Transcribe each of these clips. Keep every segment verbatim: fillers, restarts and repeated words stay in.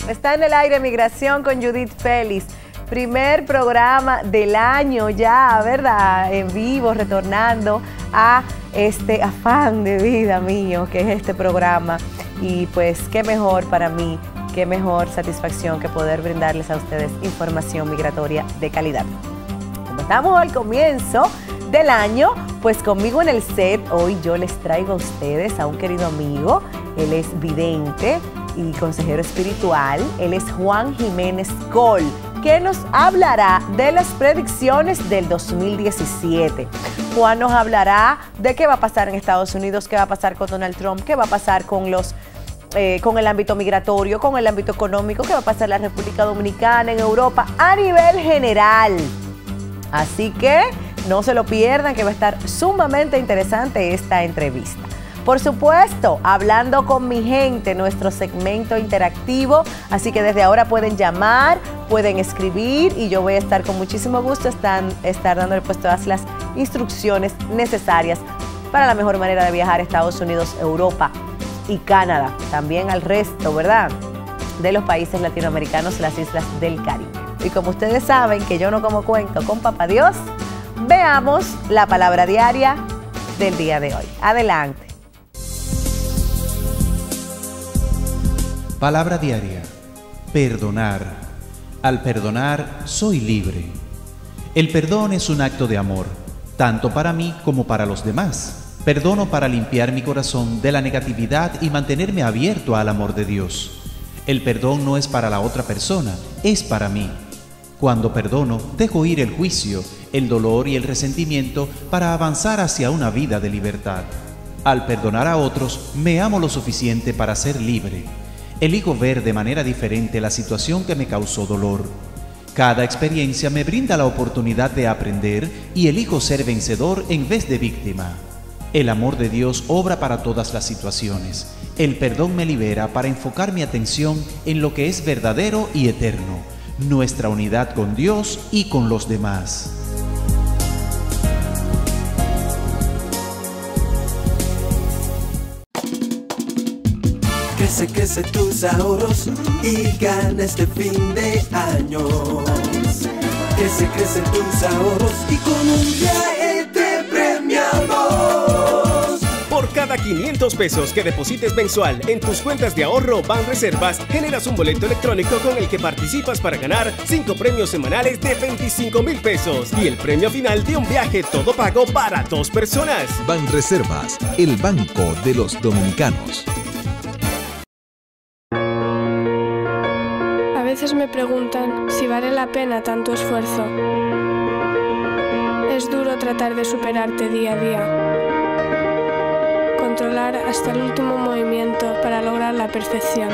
Está en el aire Migración con Judith Félix. Primer programa del año ya, ¿verdad? En vivo, retornando a este afán de vida mío, que es este programa. Y pues, qué mejor para mí, qué mejor satisfacción que poder brindarles a ustedes información migratoria de calidad. Como estamos al comienzo del año, pues conmigo en el set, hoy yo les traigo a ustedes a un querido amigo. Él es vidente y consejero espiritual. Él es Juan Jiménez Col, que nos hablará de las predicciones del dos mil diecisiete. Juan nos hablará de qué va a pasar en Estados Unidos, qué va a pasar con Donald Trump, qué va a pasar con los eh, con el ámbito migratorio, con el ámbito económico, qué va a pasar en la República Dominicana, en Europa, a nivel general. Así que no se lo pierdan, que va a estar sumamente interesante esta entrevista. Por supuesto, hablando con mi gente, nuestro segmento interactivo, así que desde ahora pueden llamar, pueden escribir y yo voy a estar con muchísimo gusto estar, estar dándole pues todas las instrucciones necesarias para la mejor manera de viajar a Estados Unidos, Europa y Canadá, también al resto, ¿verdad?, de los países latinoamericanos, las islas del Caribe. Y como ustedes saben que yo no como cuento con Papá Dios, veamos la palabra diaria del día de hoy. Adelante. Palabra diaria: perdonar. Al perdonar, soy libre. El perdón es un acto de amor, tanto para mí como para los demás. Perdono para limpiar mi corazón de la negatividad y mantenerme abierto al amor de Dios. El perdón no es para la otra persona, es para mí. Cuando perdono, dejo ir el juicio, el dolor y el resentimiento para avanzar hacia una vida de libertad. Al perdonar a otros, me amo lo suficiente para ser libre. Elijo ver de manera diferente la situación que me causó dolor. Cada experiencia me brinda la oportunidad de aprender y elijo ser vencedor en vez de víctima. El amor de Dios obra para todas las situaciones. El perdón me libera para enfocar mi atención en lo que es verdadero y eterno, nuestra unidad con Dios y con los demás. Crece, crece tus ahorros y gana este fin de año. Crece, crece tus ahorros y con un viaje te premiamos. Por cada quinientos pesos que deposites mensual en tus cuentas de ahorro Banreservas, generas un boleto electrónico con el que participas para ganar cinco premios semanales de veinticinco mil pesos y el premio final de un viaje todo pago para dos personas. Banreservas, el banco de los dominicanos. A veces me preguntan si vale la pena tanto esfuerzo. Es duro tratar de superarte día a día. Controlar hasta el último movimiento para lograr la perfección.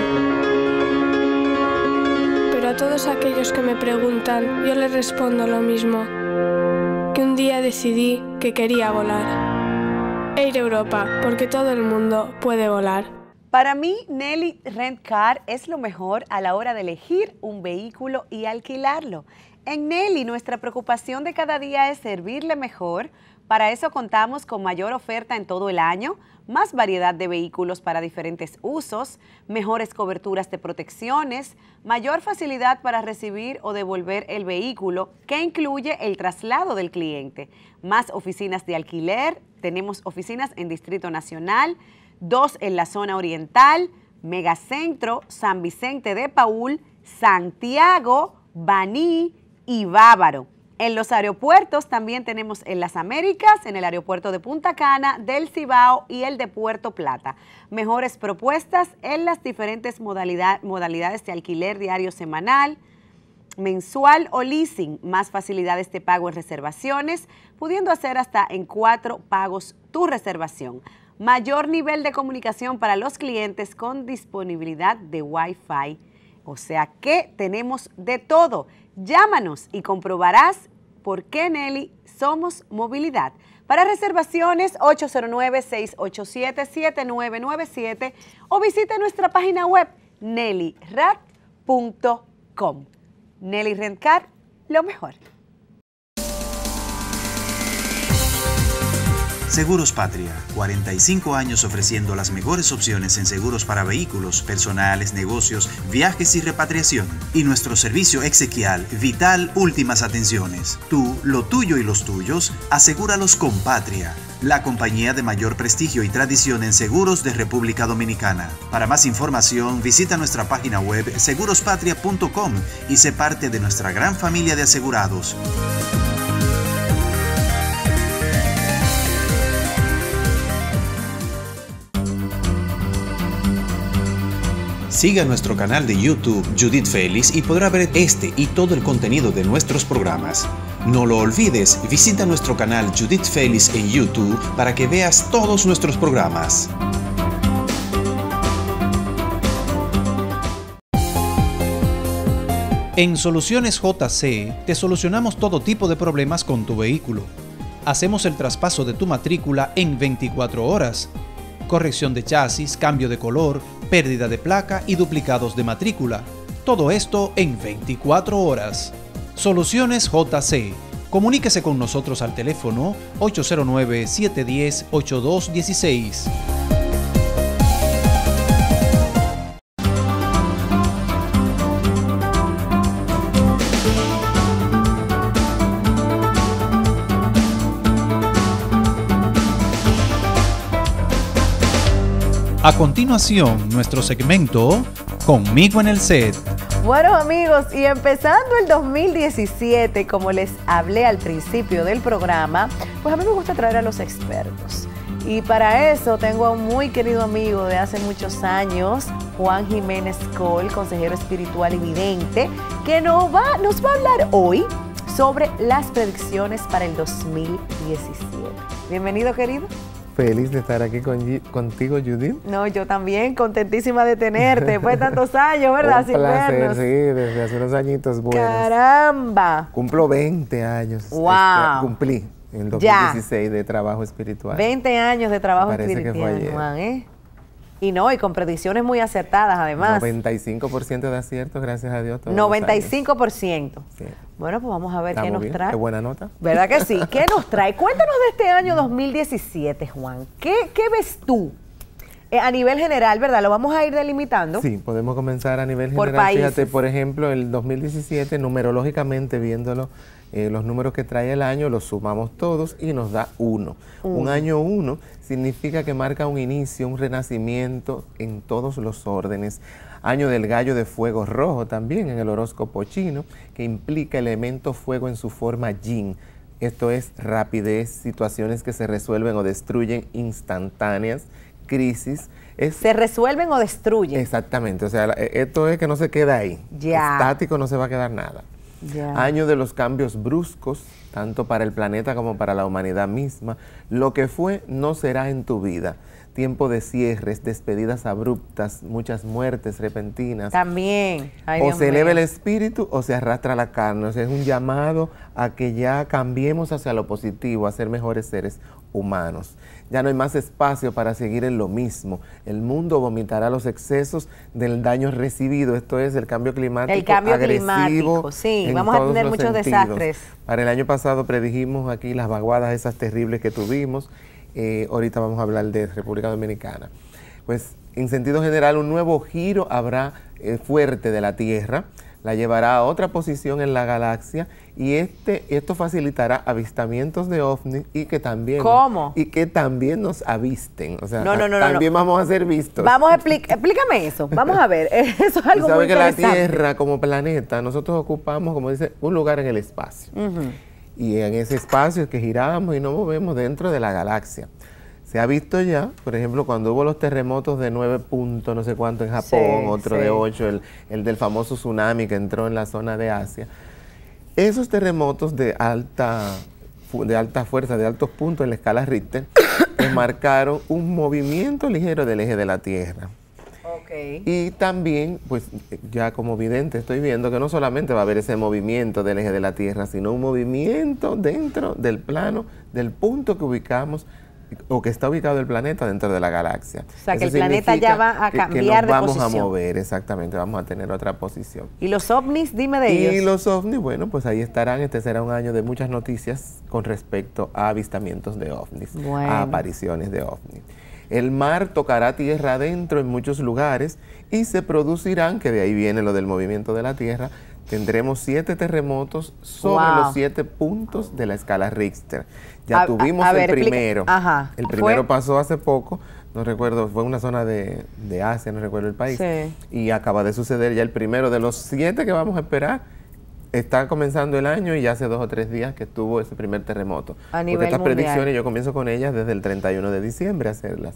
Pero a todos aquellos que me preguntan, yo les respondo lo mismo. Que un día decidí que quería volar. Air Europa, porque todo el mundo puede volar. Para mí, Nelly Rent Car es lo mejor a la hora de elegir un vehículo y alquilarlo. En Nelly, nuestra preocupación de cada día es servirle mejor. Para eso contamos con mayor oferta en todo el año, más variedad de vehículos para diferentes usos, mejores coberturas de protecciones, mayor facilidad para recibir o devolver el vehículo, que incluye el traslado del cliente, más oficinas de alquiler. Tenemos oficinas en Distrito Nacional, dos en la zona oriental, Megacentro, San Vicente de Paúl, Santiago, Baní y Bávaro. En los aeropuertos también tenemos en las Américas, en el aeropuerto de Punta Cana, del Cibao y el de Puerto Plata. Mejores propuestas en las diferentes modalidad, modalidades de alquiler diario, semanal, mensual o leasing, más facilidades de pago en reservaciones, pudiendo hacer hasta en cuatro pagos tu reservación. Mayor nivel de comunicación para los clientes con disponibilidad de Wi-Fi. O sea que tenemos de todo. Llámanos y comprobarás por qué Nelly somos movilidad. Para reservaciones, ocho cero nueve, seis ocho siete, siete nueve nueve siete o visite nuestra página web nelly rat punto com. Nelly Rent Car, lo mejor. Seguros Patria, cuarenta y cinco años ofreciendo las mejores opciones en seguros para vehículos, personales, negocios, viajes y repatriación. Y nuestro servicio exequial Vital Últimas Atenciones. Tú, lo tuyo y los tuyos, asegúralos con Patria, la compañía de mayor prestigio y tradición en seguros de República Dominicana. Para más información, visita nuestra página web seguros patria punto com y sé parte de nuestra gran familia de asegurados. Siga nuestro canal de YouTube Judith Félix y podrá ver este y todo el contenido de nuestros programas. No lo olvides, visita nuestro canal Judith Félix en YouTube para que veas todos nuestros programas. En Soluciones J C te solucionamos todo tipo de problemas con tu vehículo. Hacemos el traspaso de tu matrícula en veinticuatro horas. Corrección de chasis, cambio de color, pérdida de placa y duplicados de matrícula. Todo esto en veinticuatro horas. Soluciones J C. Comuníquese con nosotros al teléfono ocho cero nueve, siete uno cero, ocho dos uno seis. A continuación, nuestro segmento Conmigo en el Set. Bueno amigos, y empezando el dos mil diecisiete, como les hablé al principio del programa, pues a mí me gusta traer a los expertos. Y para eso tengo a un muy querido amigo de hace muchos años, Juan Jiménez Coll, consejero espiritual y vidente, que nos va, nos va a hablar hoy sobre las predicciones para el dos mil diecisiete. Bienvenido, querido. Feliz de estar aquí con, contigo, Judith. No, yo también, contentísima de tenerte, después de tantos años, ¿verdad? Un Sin placer, vernos. sí, desde hace unos añitos buenos. ¡Caramba! Cumplo veinte años. ¡Wow! Este, cumplí en el dos mil dieciséis ya. De trabajo espiritual. veinte años de trabajo Me parece espiritual, que fue ayer. Juan, ¿eh? Y no, y con predicciones muy acertadas, además. noventa y cinco por ciento de aciertos, gracias a Dios. Todos noventa y cinco por ciento. Sí. Bueno, pues vamos a ver Estamos qué nos bien. trae. Qué buena nota. ¿Verdad que sí? ¿Qué nos trae? Cuéntanos de este año dos mil diecisiete, Juan. ¿Qué, qué ves tú? Eh, a nivel general, ¿verdad? Lo vamos a ir delimitando. Sí, podemos comenzar a nivel Por general. países. Fíjate, por ejemplo, el dos mil diecisiete, numerológicamente viéndolo, eh, los números que trae el año los sumamos todos y nos da uno. Mm. Un año uno significa que marca un inicio, un renacimiento en todos los órdenes. Año del gallo de fuego rojo también en el horóscopo chino, que implica elemento fuego en su forma yin. Esto es rapidez, situaciones que se resuelven o destruyen instantáneas, crisis. Es, ¿Se resuelven o destruyen? Exactamente, o sea, esto es que no se queda ahí. Ya. Estático no se va a quedar nada. Ya. Año de los cambios bruscos, tanto para el planeta como para la humanidad misma. Lo que fue no será en tu vida. Tiempo de cierres, despedidas abruptas, muchas muertes repentinas. También. Ay, o Dios se eleva mío. el espíritu o se arrastra la carne. O sea, es un llamado a que ya cambiemos hacia lo positivo, a ser mejores seres humanos. Ya no hay más espacio para seguir en lo mismo. El mundo vomitará los excesos del daño recibido. Esto es el cambio climático El cambio agresivo. climático, sí. en Vamos a todos tener los muchos sentidos. desastres. Para el año pasado predijimos aquí las vaguadas esas terribles que tuvimos. Eh, ahorita vamos a hablar de República Dominicana. Pues en sentido general un nuevo giro habrá eh, fuerte de la Tierra, la llevará a otra posición en la galaxia y este esto facilitará avistamientos de ovnis y que también ¿Cómo? y que también nos avisten, o sea, No, no, no, también no. vamos a ser vistos. Vamos a explicar, explícame eso. Vamos a ver, eso es algo Tú muy sabes que la interesante. Tierra como planeta, nosotros ocupamos, como dice, un lugar en el espacio. Ujú. Y en ese espacio es que giramos y nos movemos dentro de la galaxia. Se ha visto ya, por ejemplo, cuando hubo los terremotos de nueve puntos, no sé cuánto en Japón, Sí, otro sí. de ocho, el, el del famoso tsunami que entró en la zona de Asia. Esos terremotos de alta, fu- de alta fuerza, de altos puntos en la escala Richter, pues marcaron un movimiento ligero del eje de la Tierra. Ok. Y también, pues ya como vidente estoy viendo que no solamente va a haber ese movimiento del eje de la Tierra, sino un movimiento dentro del plano, del punto que ubicamos o que está ubicado el planeta dentro de la galaxia. O sea, Eso que el planeta ya va a que, cambiar que nos de posición. vamos a mover, exactamente, vamos a tener otra posición. ¿Y los ovnis? Dime de ellos. Y los ovnis, bueno, pues ahí estarán. Este será un año de muchas noticias con respecto a avistamientos de ovnis, bueno. a apariciones de ovnis. El mar tocará tierra adentro en muchos lugares y se producirán, que de ahí viene lo del movimiento de la Tierra, tendremos siete terremotos sobre Wow. los siete puntos de la escala Richter. Ya A- tuvimos a- a el ver, explica- primero. Ajá. El ¿Fue? primero pasó hace poco, no recuerdo, fue una zona de, de Asia, no recuerdo el país. Sí. Y acaba de suceder ya el primero de los siete que vamos a esperar. Está comenzando el año y ya hace dos o tres días que estuvo ese primer terremoto. A nivel Porque estas mundial. predicciones yo comienzo con ellas desde el treinta y uno de diciembre a hacerlas.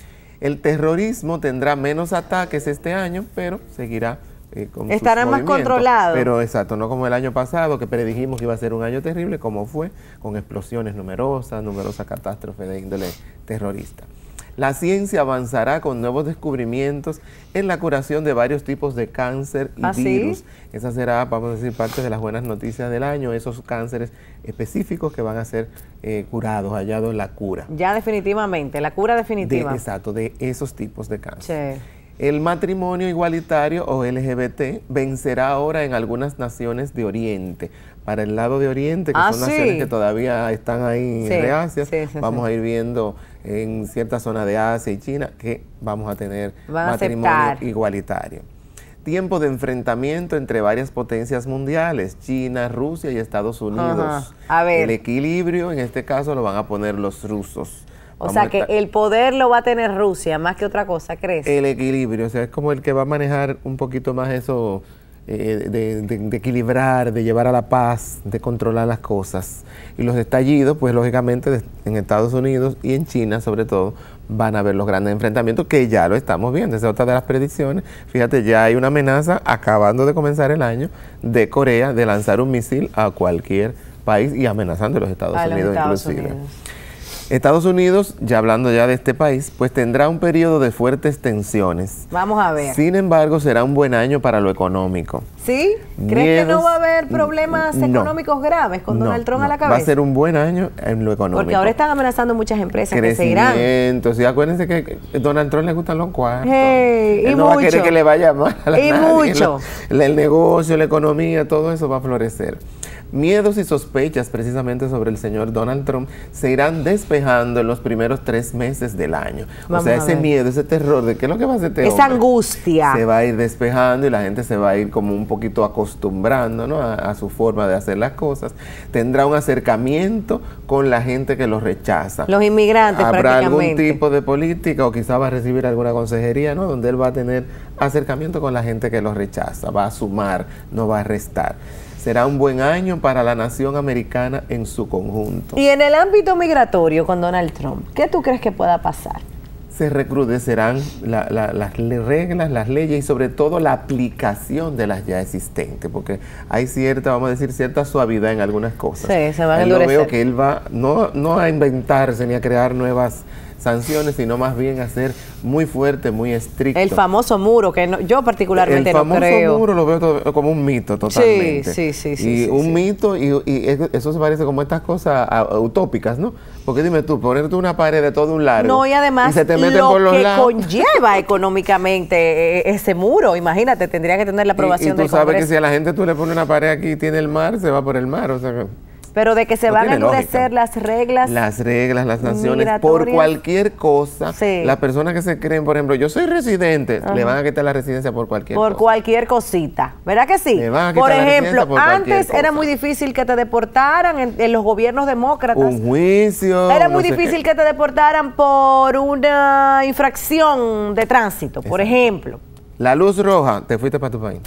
El terrorismo tendrá menos ataques este año, pero seguirá eh, con sus Estará más movimientos. controlado. Pero exacto, no como el año pasado que predijimos que iba a ser un año terrible, como fue, con explosiones numerosas, numerosas catástrofes de índole terrorista. La ciencia avanzará con nuevos descubrimientos en la curación de varios tipos de cáncer y ¿Ah, sí? virus. Esa será, vamos a decir, parte de las buenas noticias del año, esos cánceres específicos que van a ser eh, curados, hallados la cura. Ya definitivamente, la cura De, definitiva. exacto, de esos tipos de cáncer. Sí. El matrimonio igualitario o L G B T vencerá ahora en algunas naciones de Oriente. Para el lado de Oriente, que Ah, son sí. naciones que todavía están ahí Sí, reacias, sí, sí, vamos sí. a ir viendo en ciertas zonas de Asia y China que vamos a tener Van a matrimonio aceptar. igualitario. Tiempo de enfrentamiento entre varias potencias mundiales, China, Rusia y Estados Unidos. Ajá. A ver. El equilibrio, en este caso, lo van a poner los rusos. O Vamos sea a que estar- el poder lo va a tener Rusia más que otra cosa, ¿crees? el equilibrio, o sea, es como el que va a manejar un poquito más eso eh, de, de- de equilibrar, de llevar a la paz, de controlar las cosas. Y los estallidos, pues lógicamente de- en Estados Unidos y en China sobre todo, van a haber los grandes enfrentamientos que ya lo estamos viendo. Esa es otra de las predicciones. Fíjate, ya hay una amenaza acabando de comenzar el año de Corea de lanzar un misil a cualquier país y amenazando a los Estados A los Unidos Estados inclusive. Unidos. Estados Unidos, ya hablando ya de este país, pues tendrá un periodo de fuertes tensiones. Vamos a ver. Sin embargo, será un buen año para lo económico. ¿Sí? ¿Crees que no Miedos, va a haber problemas no. económicos graves con No, Donald Trump a no. la cabeza? Va a ser un buen año en lo económico. Porque ahora están amenazando muchas empresas que se irán. Crecimiento. Sí, acuérdense que a Donald Trump le gustan los cuartos. Hey, Él y no va a querer mucho. que le vaya mal a Y nadie. mucho. La- el negocio, la economía, todo eso va a florecer. Miedos y sospechas precisamente sobre el señor Donald Trump se irán despejando en los primeros tres meses del año. Vamos o sea, a ese ver. miedo, ese terror de qué es lo que va a hacer este Esa hombre, angustia. se va a ir despejando y la gente se va a ir como un poquito acostumbrando, ¿no? a, a su forma de hacer las cosas. Tendrá un acercamiento con la gente que lo rechaza. Los inmigrantes Habrá algún prácticamente. tipo de política o quizá va a recibir alguna consejería, ¿no? Donde él va a tener acercamiento con la gente que lo rechaza, va a sumar, no va a restar. Será un buen año para la nación americana en su conjunto. Y en el ámbito migratorio con Donald Trump, ¿qué tú crees que pueda pasar? Se recrudecerán la- la- las le- reglas, las leyes y sobre todo la aplicación de las ya existentes, porque hay cierta, vamos a decir, cierta suavidad en algunas cosas. Sí, se van a Ahí lo endurecer. veo que él va no, no a inventarse ni a crear nuevas sanciones, sino más bien a ser muy fuerte, muy estricto. El famoso muro, que no- yo particularmente El no famoso creo. muro lo veo todo- como un mito totalmente. sí, sí, sí, Y sí, un sí. mito, y, y es- eso se parece como estas cosas a- a- utópicas, ¿no? Porque dime tú, ponerte una pared de todo un largo. No, y además se te meten lo por los que lados. conlleva económicamente eh, ese muro, imagínate, tendría que tener la Y, y aprobación tú del sabes Congreso. que si a la gente tú le pones una pared aquí y tiene el mar, se va por el mar. O sea, que Pero de que se no van a tiene endurecer lógica. las reglas. Las reglas, las sanciones, por migratorias. cualquier cosa. Sí. Las personas que se creen, por ejemplo, yo soy residente, Ajá. le van a quitar la residencia por cualquier por cosa. cualquier cosita, ¿verdad que sí? Le van a Por quitar la ejemplo, residencia por cualquier antes era cosa. muy difícil que te deportaran en, en los gobiernos demócratas. Un juicio. Era no muy sé difícil qué. que te deportaran por una infracción de tránsito, por Exacto. ejemplo. La luz roja, te fuiste para tu país.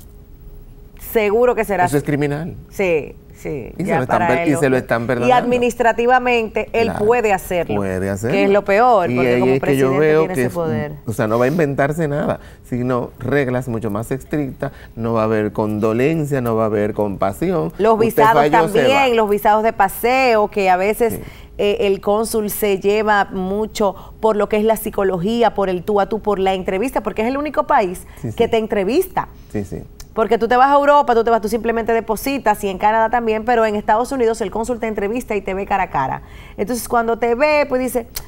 Seguro que será Eso es así. criminal. Sí, sí. Y se ya lo están para per- él y se lo están Y perdonando. administrativamente él Claro, puede hacerlo. Puede hacerlo. Que es lo peor, Y porque ahí como es que yo presidente veo tiene que ese es- poder. O sea, no va a inventarse nada, sino reglas mucho más estrictas, no va a haber condolencia, no va a haber compasión. Los Usted visados falló, se va. también, los visados de paseo, que a veces eh, el cónsul se lleva mucho por lo que es la psicología, por el tú a tú, por la entrevista, porque es el único país Sí, sí. que te entrevista. Sí, sí. Porque tú te vas a Europa, tú te vas, tú simplemente depositas, y en Canadá también, pero en Estados Unidos el cónsul te entrevista y te ve cara a cara. Entonces cuando te ve, pues dice,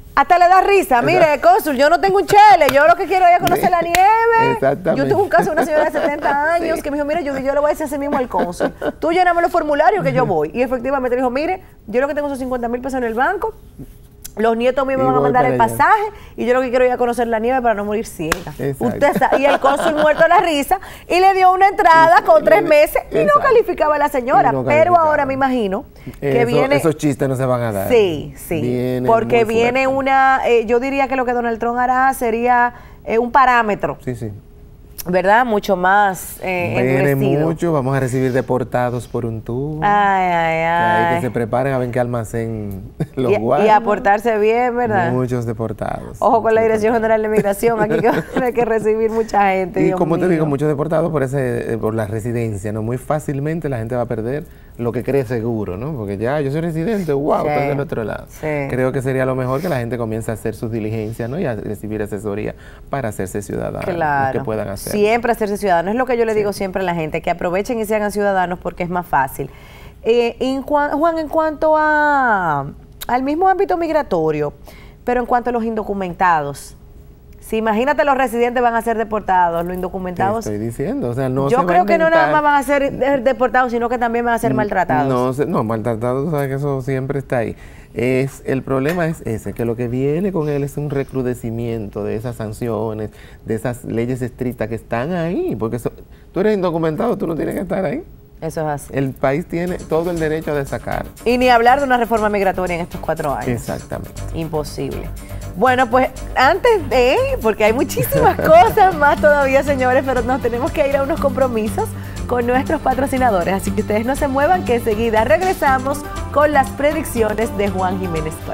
Hasta le da risa. Mire, cónsul, yo no tengo un chele, yo lo que quiero es conocer la nieve. Exactamente. Yo tuve un caso de una señora de setenta años sí. que me dijo, mire, yo, yo le voy a decir así mismo al cónsul. Tú lléname los formularios que yo voy. Y efectivamente dijo, mire, yo lo que tengo son cincuenta mil pesos en el banco. Los nietos míos me van a mandar el pasaje y yo lo que quiero es ir a conocer la nieve para no morir ciega. Usted está, y el cónsul muerto de la risa y le dio una entrada Exacto. con tres meses y Exacto. no calificaba a la señora. No pero ahora me imagino que Eso, viene... Esos chistes no se van a dar. Sí, sí. Viene porque viene fuerte. una... Eh, yo diría que lo que Donald Trump hará sería eh, un parámetro. Sí, sí. ¿Verdad? Mucho más eh, Viene endurecido. mucho, vamos a recibir deportados por un tubo. Ay, ay, ay. Que, que se preparen a ver qué almacén los y, guardan. Y a portarse bien, ¿verdad? Muchos deportados. Ojo con la Dirección General de Migración, aquí que hay que recibir mucha gente. Y Dios como mío. te digo, muchos deportados por ese, por la residencia, ¿no? Muy fácilmente la gente va a perder lo que cree seguro, ¿no? Porque ya, yo soy residente, wow, sí. estoy del otro lado. Sí. Creo que sería lo mejor que la gente comience a hacer sus diligencias, ¿no? Y a recibir asesoría para hacerse ciudadanos. Claro. Que puedan hacer. Siempre hacerse ciudadanos. Es lo que yo le digo sí. siempre a la gente, que aprovechen y se hagan ciudadanos porque es más fácil. Eh, en Juan, Juan, en cuanto a al mismo ámbito migratorio, pero en cuanto a los indocumentados, si imagínate los residentes van a ser deportados, los indocumentados... Te estoy diciendo, o sea, no Yo se creo va a que no inventar. nada más van a ser deportados, sino que también van a ser maltratados. No, se, no maltratados, tú sabes que eso siempre está ahí. Es, el problema es ese, que lo que viene con él es un recrudecimiento de esas sanciones, de esas leyes estrictas que están ahí, porque eso, tú eres indocumentado, tú no tienes que estar ahí. Eso es así. El país tiene todo el derecho de sacar. Y ni hablar de una reforma migratoria en estos cuatro años. Exactamente. Imposible. Bueno, pues antes de, porque hay muchísimas cosas más todavía, señores, pero nos tenemos que ir a unos compromisos con nuestros patrocinadores. Así que ustedes no se muevan, que enseguida regresamos con las predicciones de Juan Jiménez Coll.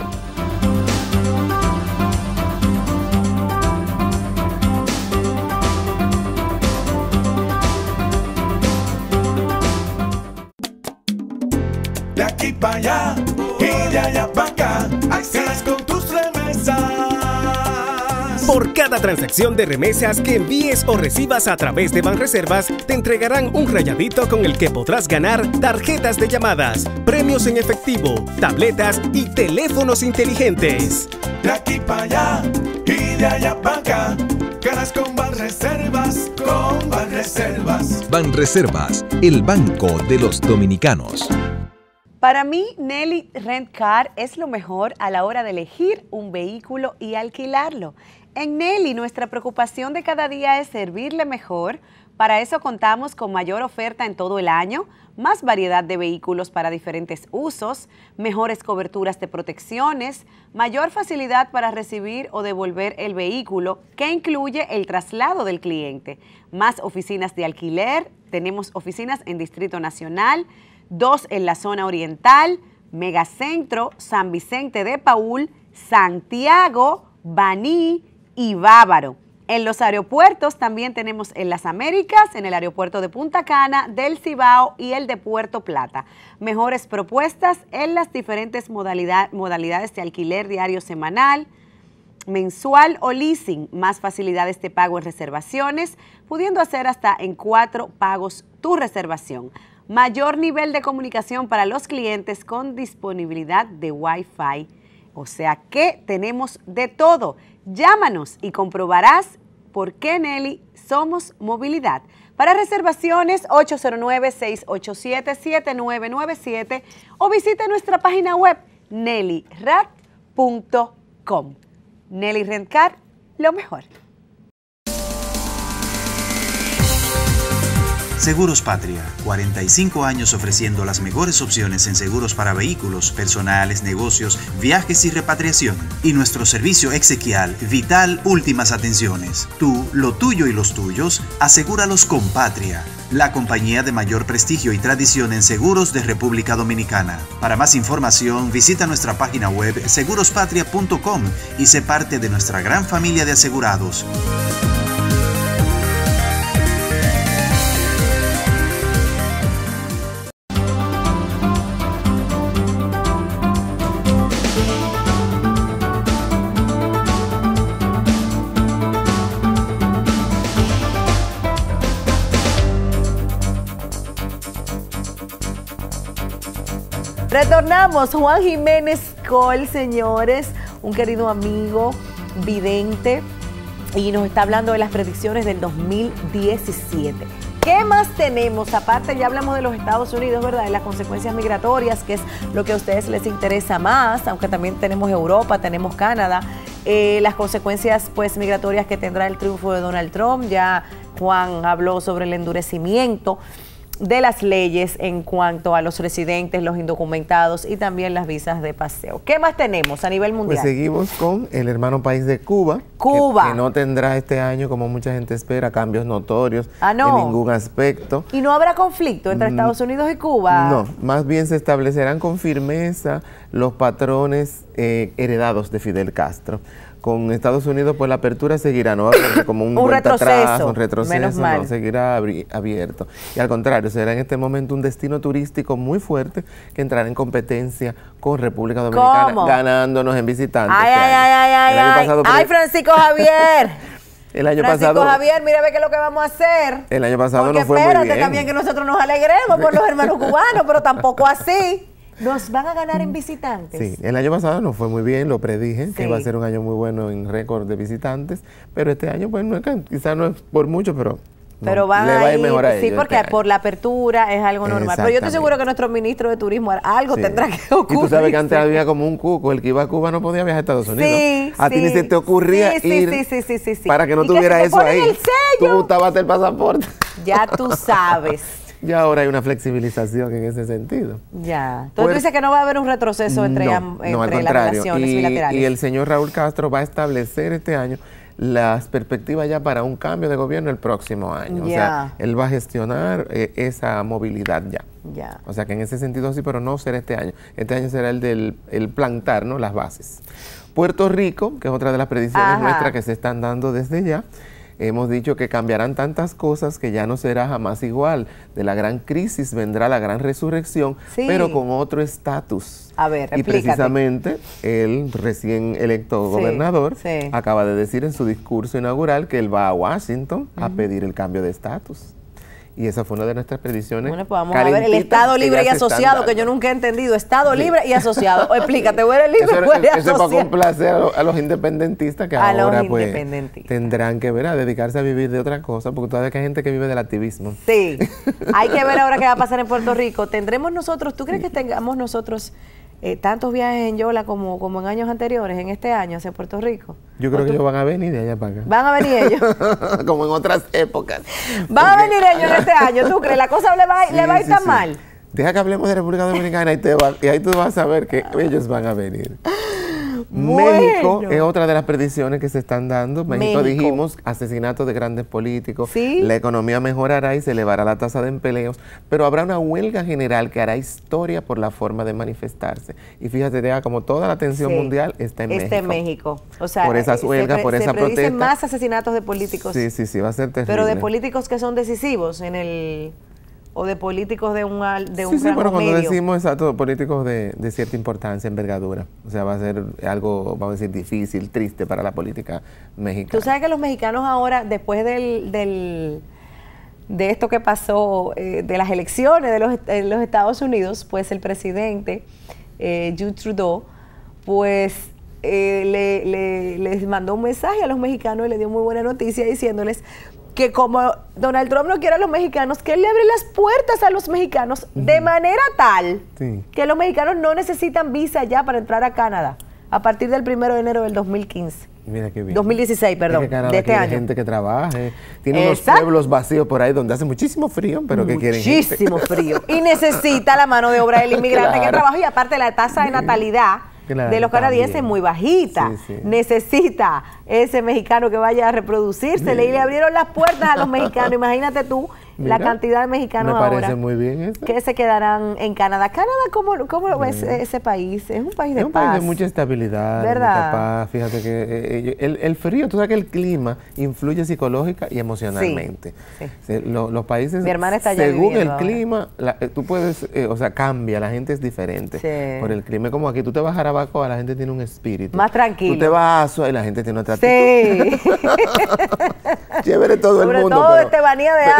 De aquí para allá y de allá para acá, haces con tus remesas. Por cada transacción de remesas que envíes o recibas a través de Banreservas, te entregarán un rayadito con el que podrás ganar tarjetas de llamadas, premios en efectivo, tabletas y teléfonos inteligentes. De aquí para allá y de allá para acá, ganas con Banreservas, con Banreservas. Banreservas, el banco de los dominicanos. Para mí, Nelly Rent Car es lo mejor a la hora de elegir un vehículo y alquilarlo. En Nelly, nuestra preocupación de cada día es servirle mejor. Para eso contamos con mayor oferta en todo el año, más variedad de vehículos para diferentes usos, mejores coberturas de protecciones, mayor facilidad para recibir o devolver el vehículo, que incluye el traslado del cliente, más oficinas de alquiler. Tenemos oficinas en Distrito Nacional, dos en la zona oriental, Megacentro, San Vicente de Paúl, Santiago, Baní y Bávaro. En los aeropuertos también tenemos en las Américas, en el aeropuerto de Punta Cana, del Cibao y el de Puerto Plata. Mejores propuestas en las diferentes modalidad, modalidades de alquiler diario, semanal, mensual o leasing, más facilidades de pago en reservaciones, pudiendo hacer hasta en cuatro pagos tu reservación. Mayor nivel de comunicación para los clientes con disponibilidad de Wi-Fi. O sea que tenemos de todo. Llámanos y comprobarás por qué Nelly somos movilidad. Para reservaciones, ocho cero nueve, seis ocho siete, siete nueve nueve siete o visite nuestra página web nelly rat punto com. Nelly Rent Car, lo mejor. Seguros Patria, cuarenta y cinco años ofreciendo las mejores opciones en seguros para vehículos, personales, negocios, viajes y repatriación. Y nuestro servicio exequial Vital Últimas Atenciones. Tú, lo tuyo y los tuyos, asegúralos con Patria, la compañía de mayor prestigio y tradición en seguros de República Dominicana. Para más información, visita nuestra página web seguros patria punto com y sé parte de nuestra gran familia de asegurados. Retornamos, Juan Jiménez Coll, señores. un querido amigo vidente y nos está hablando de las predicciones del dos mil diecisiete. ¿Qué más tenemos? Aparte, ya hablamos de los Estados Unidos, ¿verdad? De las consecuencias migratorias, que es lo que a ustedes les interesa más, aunque también tenemos Europa, tenemos Canadá. Eh, las consecuencias, pues, migratorias que tendrá el triunfo de Donald Trump. Ya Juan habló sobre el endurecimiento de las leyes en cuanto a los residentes, los indocumentados y también las visas de paseo. ¿Qué más tenemos a nivel mundial? Pues seguimos con el hermano país de Cuba. Cuba. Que, que no tendrá este año, como mucha gente espera, cambios notorios ah, no. en ningún aspecto. ¿Y no habrá conflicto entre Estados Unidos y Cuba? No, más bien se establecerán con firmeza los patrones eh, heredados de Fidel Castro. Con Estados Unidos, pues la apertura seguirá, no va a haber como un, un retroceso, atrás, un retroceso, menos mal. No, seguirá abierto. Y al contrario, será en este momento un destino turístico muy fuerte que entrará en competencia con República Dominicana, ¿Cómo? ganándonos en visitantes. Ay, este ay, año. ay, ay, El año ay, pasado, ay, Francisco Javier. El año Francisco pasado, Javier, mira ve qué es lo que vamos a hacer. El año pasado Porque no fue espérate, muy bien. también que nosotros nos alegremos por los hermanos cubanos, pero tampoco así. ¿Nos van a ganar en visitantes? Sí, el año pasado no fue muy bien, lo predije, Sí. que iba a ser un año muy bueno en récord de visitantes, pero este año, pues, no es que, quizás no es por mucho, pero, Pero no, van le va a a ir ir, mejor a sí, ellos porque este por año. la apertura es algo normal. Pero yo estoy seguro que nuestro ministro de Turismo algo Sí. tendrá que ocurrir. Y tú sabes que antes había como un cuco, el que iba a Cuba no podía viajar a Estados Unidos. Sí, a ti sí, ni se te ocurría sí, sí, ir sí, sí, sí, sí, sí. para que no Y que tuviera se te eso ponen ahí. el sello. Tú botabas el pasaporte. Ya tú sabes. Ya ahora hay una flexibilización en ese sentido. Ya. Entonces Pues, tú dices que no va a haber un retroceso entre, no, am- no, al entre las contrario. relaciones y, bilaterales. y el señor Raúl Castro va a establecer este año las perspectivas ya para un cambio de gobierno el próximo año. O Ya. sea, él va a gestionar eh, esa movilidad ya. Ya. O sea que en ese sentido sí, pero no será este año. Este año será el del el plantar, ¿no? Las bases. Puerto Rico, que es otra de las predicciones Ajá. nuestras que se están dando desde ya. Hemos dicho que cambiarán tantas cosas que ya no será jamás igual. De la gran crisis vendrá la gran resurrección, Sí. pero con otro estatus. A ver, Y explícate. precisamente el recién electo Sí, gobernador sí. acaba de decir en su discurso inaugural que él va a Washington a pedir el cambio de estatus. Y esa fue una de nuestras predicciones. Bueno, pues vamos a ver el calentitas Estado que Libre ya y se están Asociado, que dando. yo nunca he entendido. Estado Sí. Libre y Asociado. O explícate, ¿o eres libre Eso, o era- eres eso es para asociado? complacer a, lo- a los independentistas que A los ahora pues independentistas. tendrán que ver a dedicarse a vivir de otra cosa, porque todavía hay gente que vive del activismo. Sí. Hay que ver ahora qué va a pasar en Puerto Rico. ¿Tendremos nosotros, tú crees que tengamos nosotros eh, tantos viajes en Yola como, como en años anteriores, en este año hacia Puerto Rico? Yo creo que ellos van a venir de allá para acá. ¿Van a venir ellos? Como en otras épocas. ¿Van a Porque- venir ellos en este año? ¿Tú crees? ¿La cosa le va, le Sí, va a ir sí, tan sí. mal? Deja que hablemos de República Dominicana y, te va- y ahí tú vas a ver que ellos van a venir. México Bueno. es otra de las predicciones que se están dando. México, México. dijimos, asesinatos de grandes políticos, Sí. la economía mejorará y se elevará la tasa de empleos, pero habrá una huelga general que hará historia por la forma de manifestarse. Y fíjate, ya como toda la atención Sí. mundial está en Está en México. México. O sea, Por esas se huelgas, pre- por se esa predicen protesta. más asesinatos de políticos. Sí, sí, sí, va a ser terrible. Pero de políticos que son decisivos en el o de políticos de un al- de un Sí, sí, rango pero cuando medio. decimos exacto, políticos de, de cierta importancia, envergadura. O sea, va a ser algo, vamos a decir, difícil, triste para la política mexicana. Tú sabes que los mexicanos ahora, después del, del de esto que pasó, eh, de las elecciones de los, en los Estados Unidos, pues el presidente eh, Justin Trudeau, pues eh, le, le- les mandó un mensaje a los mexicanos y le dio muy buena noticia diciéndoles que como Donald Trump no quiere a los mexicanos, que él le abre las puertas a los mexicanos de manera tal Sí. que los mexicanos no necesitan visa ya para entrar a Canadá a partir del primero de enero del dos mil quince. Mira qué bien. dos mil dieciséis, perdón, Es que Canadá de este quiere año. gente que trabaje. Tiene unos Exacto. pueblos vacíos por ahí donde hace muchísimo frío, pero que quieren gente. Muchísimo frío. Y necesita la mano de obra del inmigrante que Claro. trabaja y aparte la tasa de natalidad Claro, de los canadienses también. es muy bajita. Sí, sí. Necesita ese mexicano que vaya a reproducirse. Sí. Le, le abrieron las puertas a los mexicanos. Imagínate tú la Mira, cantidad de mexicanos me parece ahora muy bien eso. que se quedarán en Canadá. ¿Canadá cómo, cómo lo ves ese país? Es un país de Es un paz. país de mucha estabilidad, de ¿Verdad? mucha paz. Fíjate que eh, eh, el, el frío, tú sabes que el clima influye psicológica y emocionalmente. Sí, sí. Se- lo- los países, Mi hermana está allá según viviendo el ahora. clima, la- eh, tú puedes, eh, o sea, cambia, la gente es diferente. Sí. Por el clima, como aquí, tú te vas a Jarabacoa, la gente tiene un espíritu. Más tranquilo. Tú te vas a Azua y la gente tiene otra actitud. Sí. Chévere todo Sobre el mundo. todo pero- Estebanía de Azua, por allá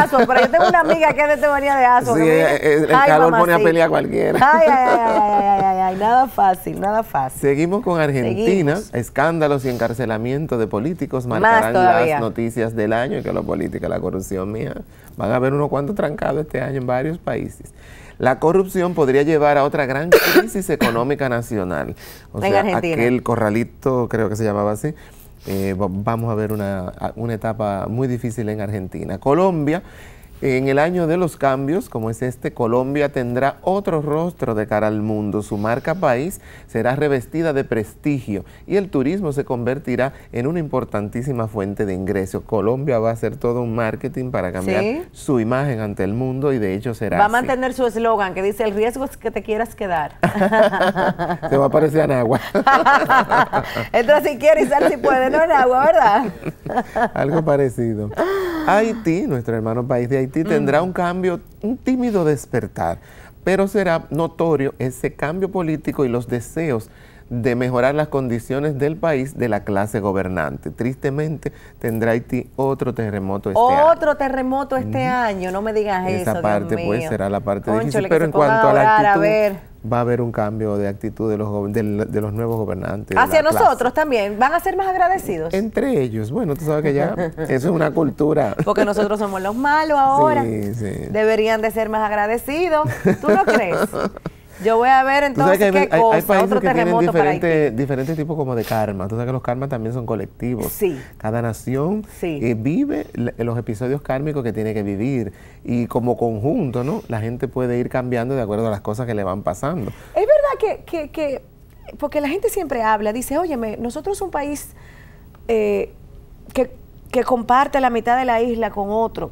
Yo tengo una amiga que es de teoría de asma. Sí, que me eh, dice, el "Ay, calor mamacita". pone a pelear a cualquiera. Ay, ay, ay, ay, ay, ay, ay, nada fácil, nada fácil. Seguimos con Argentina. Seguimos. Escándalos y encarcelamiento de políticos Más marcarán todavía. las noticias del año, y que la política, la corrupción mía. Van a haber unos cuantos trancados este año en varios países. La corrupción podría llevar a otra gran crisis económica nacional. O En sea, Argentina. aquel corralito, creo que se llamaba así. Eh, va- vamos a ver una, una etapa muy difícil en Argentina. Colombia, en el año de los cambios, como es este, Colombia tendrá otro rostro de cara al mundo. Su marca país será revestida de prestigio y el turismo se convertirá en una importantísima fuente de ingresos. Colombia va a hacer todo un marketing para cambiar Sí. su imagen ante el mundo, y de hecho será Va a así. mantener su eslogan que dice, el riesgo es que te quieras quedar. Se va a parecer a Anagua. Entra si quiere y sal si puede, no en agua, ¿verdad? Algo parecido. Haití, nuestro hermano país de Haití, tendrá un cambio, un tímido despertar, pero será notorio ese cambio político y los deseos de mejorar las condiciones del país de la clase gobernante. Tristemente, tendrá Haití otro terremoto este año. Otro terremoto este año, no me digas eso, Esa Dios parte mío. pues será la parte Cónchale, difícil, que pero se en pongan cuanto a la orar, actitud, a ver. va a haber un cambio de actitud de los, go- del- de los nuevos gobernantes. de Hacia la clase. nosotros también, ¿van a ser más agradecidos? Entre ellos, bueno, tú sabes que ya eso es una cultura. Porque nosotros somos los malos ahora. Sí, sí. Deberían de ser más agradecidos. ¿Tú no crees? Yo voy a ver Tú sabes entonces que hay, qué hay- hay cosa, países otro que tienen terremoto para Haití. diferentes, diferentes tipos como de karma. Tú sabes que los karmas también son colectivos. Sí. Cada nación Sí. eh, vive le- los episodios kármicos que tiene que vivir. Y como conjunto, ¿no? La gente puede ir cambiando de acuerdo a las cosas que le van pasando. Es verdad que, que, que- porque la gente siempre habla, dice, óyeme, nosotros un país eh, que, que comparte la mitad de la isla con otro,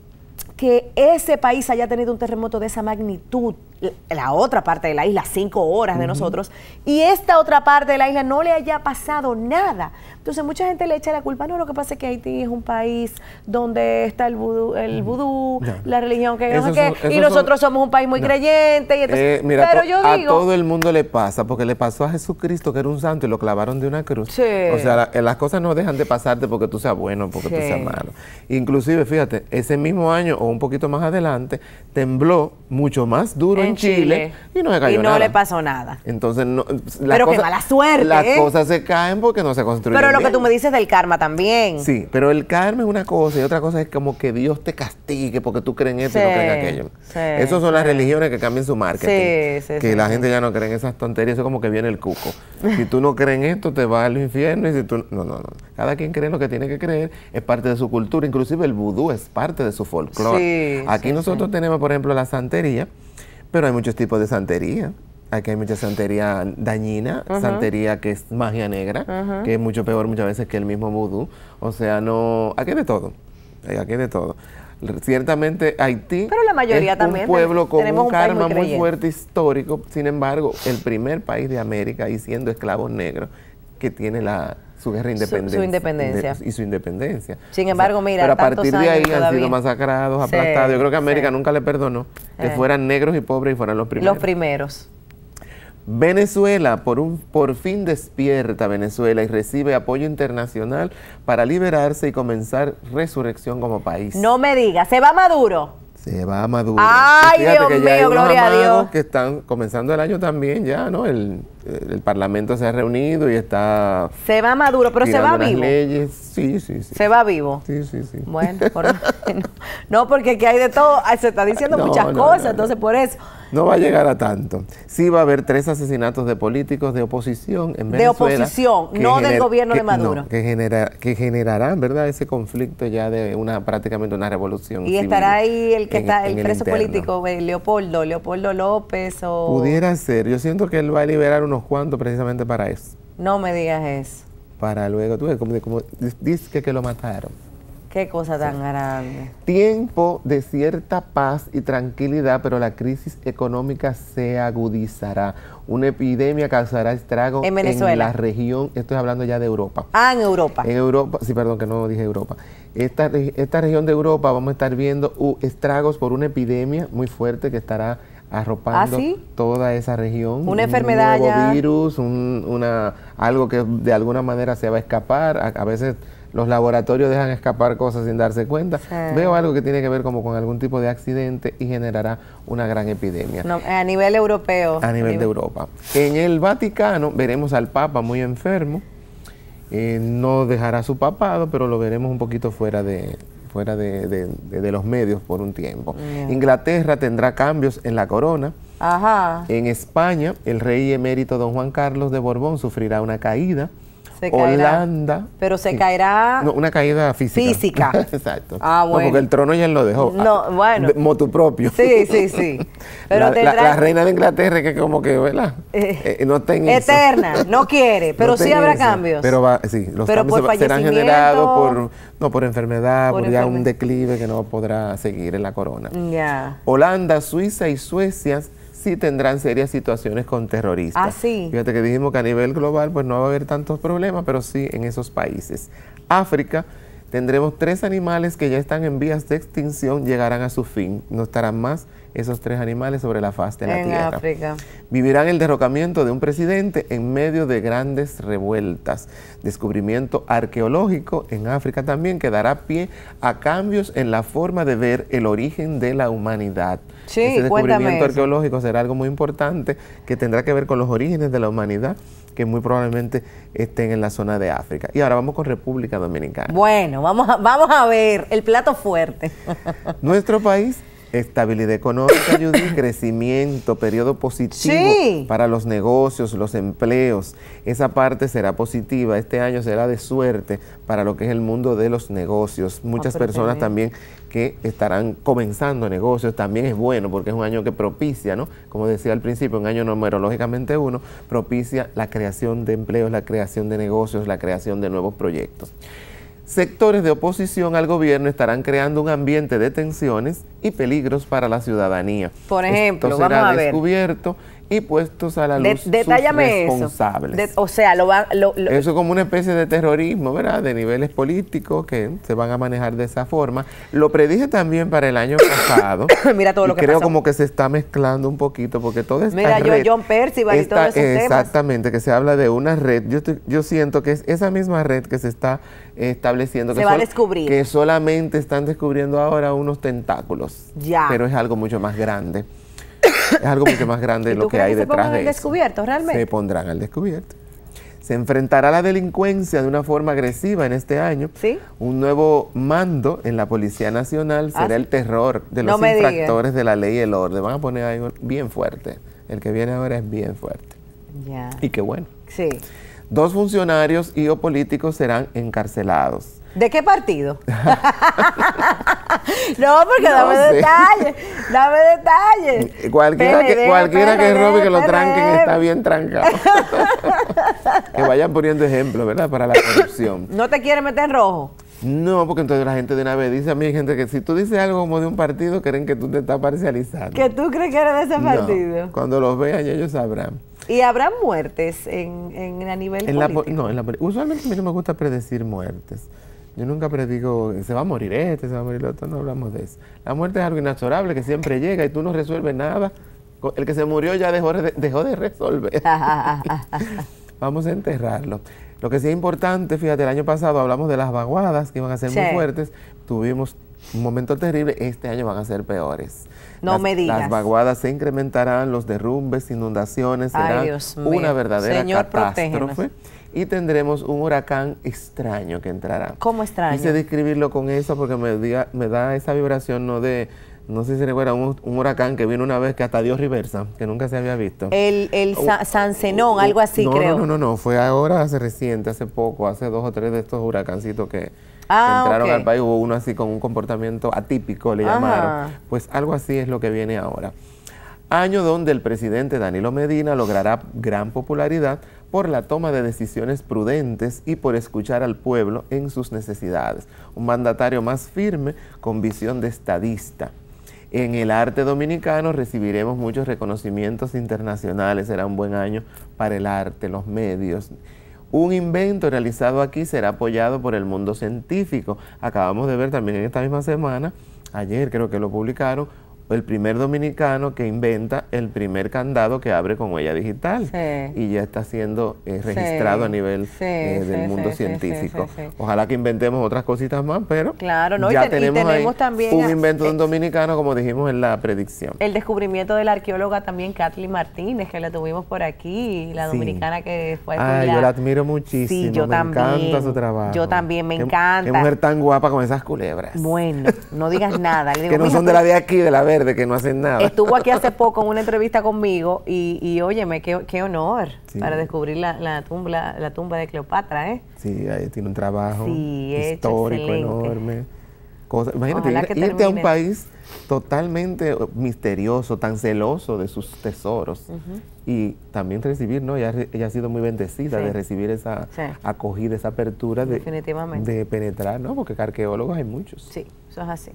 que ese país haya tenido un terremoto de esa magnitud, la otra parte de la isla, cinco horas de nosotros, y esta otra parte de la isla no le haya pasado nada. Entonces mucha gente le echa la culpa, no, lo que pasa es que Haití es un país donde está el vudú, el vudú Ya. la religión que no sé Esos qué, son- y esos nosotros son- somos un país muy No. creyente, y entonces, Eh, mira, pero to- yo a digo, todo el mundo le pasa, porque le pasó a Jesucristo, que era un santo, y lo clavaron de una cruz. Sí. O sea, la- las cosas no dejan de pasarte porque tú seas bueno, porque tú Sí. seas malo. Inclusive, fíjate, ese mismo año o un poquito más adelante, tembló mucho más duro en, en Chile, y no se cayó y no nada. le pasó nada. Entonces, no, Pero qué mala suerte, Las ¿eh? cosas se caen porque no se construyen Pero lo que bien. tú me dices del karma también. Sí, pero el karma es una cosa y otra cosa es como que Dios te castigue porque tú crees en esto y no Sí, crees en aquello. sí, Esas son las religiones que cambian su marketing. Sí, sí, que sí, la sí. gente ya no cree en esas tonterías, eso es como que viene el cuco. Si tú no crees en esto, te vas al infierno y si tú... No, no, no. Cada quien cree lo que tiene que creer, es parte de su cultura, inclusive el vudú es parte de su folclore. Sí, Aquí sí, nosotros tenemos, por ejemplo, la santería, pero hay muchos tipos de santería. Aquí hay mucha santería dañina, santería que es magia negra, que es mucho peor muchas veces que el mismo vudú. O sea, no... Aquí hay de todo. Eh, Aquí hay de todo. Ciertamente Haití Pero la mayoría es también un pueblo con tenemos un un país karma muy muy, creyente. fuerte histórico. Sin embargo, el primer país de América, y siendo esclavos negros, que tiene la su guerra de Su- su independencia. independencia. de- y su independencia. Sin embargo, mira, pero a tantos partir de ahí años han todavía. sido masacrados, Sí, aplastados. Yo creo que América sí. nunca le perdonó que Eh. fueran negros y pobres y fueran los primeros. Los primeros. Venezuela, por, un, por fin despierta Venezuela y recibe apoyo internacional para liberarse y comenzar resurrección como país. No me digas, se va Maduro. Se va a Maduro. Ay, Y fíjate Dios que ya mío, hay unos gloria a amagos Dios. que están comenzando el año también ya, ¿no? El, el Parlamento se ha reunido y está Se va Maduro, pero se va tirando las vivo. leyes. Sí, sí, sí. Se va vivo. Sí, sí, sí. Bueno, por lo menos. No, porque aquí hay de todo. Ay, se está diciendo No, muchas no, cosas, no, no. entonces por eso. No va a llegar a tanto. Sí va a haber tres asesinatos de políticos de oposición en De Venezuela. oposición, que no del gener- gobierno de que- Maduro. no, que, genera, que generarán, ¿verdad? Ese conflicto ya de una prácticamente una revolución Y civil estará ahí el que en- está, en el preso interno. político, eh, Leopoldo, Leopoldo López o... Pudiera ser. Yo siento que él va a liberar unos cuantos precisamente para eso. No me digas eso. Para luego, tú ves, como, como dice que, que lo mataron. Qué cosa tan grande. Tiempo de cierta paz y tranquilidad, pero la crisis económica se agudizará. Una epidemia causará estragos En Venezuela. la región. Estoy hablando ya de Europa. Ah, en Europa. En Europa, sí, perdón, que no dije Europa. Esta, regi- esta región de Europa vamos a estar viendo uh, estragos por una epidemia muy fuerte que estará arropando ¿Ah, sí? toda esa región. Una enfermedad Un nuevo ya. virus, un- una, algo que de alguna manera se va a escapar. A, a veces los laboratorios dejan escapar cosas sin darse cuenta. Sí. Veo algo que tiene que ver como con algún tipo de accidente y generará una gran epidemia. No, a nivel europeo. A nivel de Europa. En el Vaticano veremos al Papa muy enfermo. Eh, no dejará su papado, pero lo veremos un poquito fuera de, fuera de, de, de, de los medios por un tiempo. Yeah. Inglaterra tendrá cambios en la corona. Ajá. En España, el rey emérito don Juan Carlos de Borbón sufrirá una caída. Se caerá. Holanda. Pero se caerá. No, una caída física. Física. Exacto. Ah, bueno. No, porque el trono ya él lo dejó. No, bueno. De, motu propio. Sí, sí, sí. Pero la, tendrá... la, la reina de Inglaterra, que como que, ¿verdad? Eh, eh, no ten eterna, eso. No quiere, pero no sí habrá eso. cambios. Pero va, sí, los pero cambios por se, serán generados por, no, por enfermedad, por, por ya enfermedad. Un declive que no podrá seguir en la corona. Ya. Yeah. Holanda, Suiza y Suecia sí tendrán serias situaciones con terroristas. Ah, sí. Fíjate que dijimos que a nivel global pues no va a haber tantos problemas, pero sí en esos países. África, tendremos tres animales que ya están en vías de extinción, llegarán a su fin. No estarán más esos tres animales sobre la faz de la en tierra. África. Vivirán el derrocamiento de un presidente en medio de grandes revueltas. Descubrimiento arqueológico en África también que dará pie a cambios en la forma de ver el origen de la humanidad. Sí, Ese descubrimiento eso. arqueológico será algo muy importante que tendrá que ver con los orígenes de la humanidad, que muy probablemente estén en la zona de África. Y ahora vamos con República Dominicana. Bueno, vamos a, vamos a ver el plato fuerte. Nuestro país, estabilidad económica, Judith, crecimiento, periodo positivo sí. para los negocios, los empleos. Esa parte será positiva. Este año será de suerte para lo que es el mundo de los negocios. Muchas oh, personas bien. también que estarán comenzando negocios. También es bueno porque es un año que propicia, ¿no? Como decía al principio, un año numerológicamente uno, propicia la creación de empleos, la creación de negocios, la creación de nuevos proyectos. Sectores de oposición al gobierno estarán creando un ambiente de tensiones y peligros para la ciudadanía. Por ejemplo, Esto será vamos a ver. descubierto y puestos a la luz de, sus responsables. Eso. De, o sea, lo van... Lo, lo, eso es como una especie de terrorismo, ¿verdad? De niveles políticos que se van a manejar de esa forma. Lo predije también para el año pasado. Mira todo lo y que creo pasó. como que se está mezclando un poquito porque todo esta Mira, red... yo, John Percival y todos esos temas. Exactamente, que se habla de una red. Yo, estoy, yo siento que es esa misma red que se está estableciendo. Se que va sol, a descubrir. Que solamente están descubriendo ahora unos tentáculos. Ya. Pero es algo mucho más grande. Es algo mucho más grande de lo que hay que detrás de al eso. Descubierto, realmente? Se pondrán al descubierto. Se enfrentará a la delincuencia de una forma agresiva en este año. ¿Sí? Un nuevo mando en la Policía Nacional será ¿Ah, el terror de los no infractores de la ley y el orden. Van a poner ahí bien fuerte. El que viene ahora es bien fuerte. Ya. Y qué bueno. Sí. Dos funcionarios y o políticos serán encarcelados. ¿De qué partido? No, porque No dame sé. detalles, dame detalles. Cualquiera P N D, que, cualquiera que P N D, robe que lo P N D. tranquen está bien trancado. Que vayan poniendo ejemplos, ¿verdad? Para la corrupción. ¿No te quiere meter en rojo? No, porque entonces la gente de una vez dice, a mí hay gente que si tú dices algo como de un partido, creen que tú te estás parcializando. ¿Que tú crees que eres de ese No, partido? cuando los vean ya ellos sabrán. ¿Y habrá muertes en, en a nivel En la, político? no, en la, usualmente a mí no me gusta predecir muertes. Yo nunca predigo, se va a morir este, se va a morir el otro, no hablamos de eso. La muerte es algo inexorable que siempre llega y tú no resuelves nada. El que se murió ya dejó de, dejó de resolver. Vamos a enterrarlo. Lo que sí es importante, fíjate, el año pasado hablamos de las vaguadas que iban a ser sí. muy fuertes. Tuvimos un momento terrible, este año van a ser peores. No las, me digas. Las vaguadas se incrementarán, los derrumbes, inundaciones, serán Ay, Dios mío. una verdadera Señor, catástrofe. protégenos. Y tendremos un huracán extraño que entrará. ¿Cómo extraño? Quise describirlo con eso porque me, diga, me da esa vibración, no de... No sé si recuerdan un, un huracán que vino una vez que hasta dio reversa, que nunca se había visto. El, el Sa San Zenón, algo así, no, creo. No, no, no, fue ahora, hace reciente, hace poco, hace dos o tres de estos huracancitos que ah, entraron okay. al país. Hubo uno así con un comportamiento atípico, le Ajá. llamaron. Pues algo así es lo que viene ahora. Año donde el presidente Danilo Medina logrará gran popularidad por la toma de decisiones prudentes y por escuchar al pueblo en sus necesidades. Un mandatario más firme con visión de estadista. En el arte dominicano recibiremos muchos reconocimientos internacionales. Será un buen año para el arte, los medios. Un invento realizado aquí será apoyado por el mundo científico. Acabamos de ver también en esta misma semana, ayer creo que lo publicaron, el primer dominicano que inventa el primer candado que abre con huella digital. Sí. Y ya está siendo eh, registrado Sí. a nivel Sí, eh, del sí, mundo sí, científico. sí, sí, sí. Ojalá que inventemos otras cositas más, pero Claro, ¿no? Y ya te- y tenemos, tenemos ahí también un a- invento de un eh, dominicano, como dijimos en la predicción. El descubrimiento de la arqueóloga también, Kathleen Martínez, que la tuvimos por aquí, la Sí. dominicana que fue a Ah, estudiar. yo la admiro muchísimo. Sí, yo me también. encanta su trabajo. Yo también, me Qué- encanta. Qué mujer tan guapa con esas culebras. Bueno, no digas nada. Le digo, que no "Mija, son de pero la de aquí, de la verde, que no hacen nada. Estuvo aquí hace poco en una entrevista conmigo y, y óyeme, qué, qué honor Sí. para descubrir la, la tumba, la, la tumba de Cleopatra, ¿eh? Sí, ahí tiene un trabajo Sí, hecho, histórico excelente. enorme. Cosa- imagínate, Ojalá ir- que irte a un termine. país totalmente misterioso, tan celoso de sus tesoros. Y también recibir, ¿no? Ella, ella ha sido muy bendecida Sí. de recibir esa Sí. acogida, esa apertura de, Definitivamente. de penetrar, ¿no? Porque arqueólogos hay muchos. Sí, eso es así.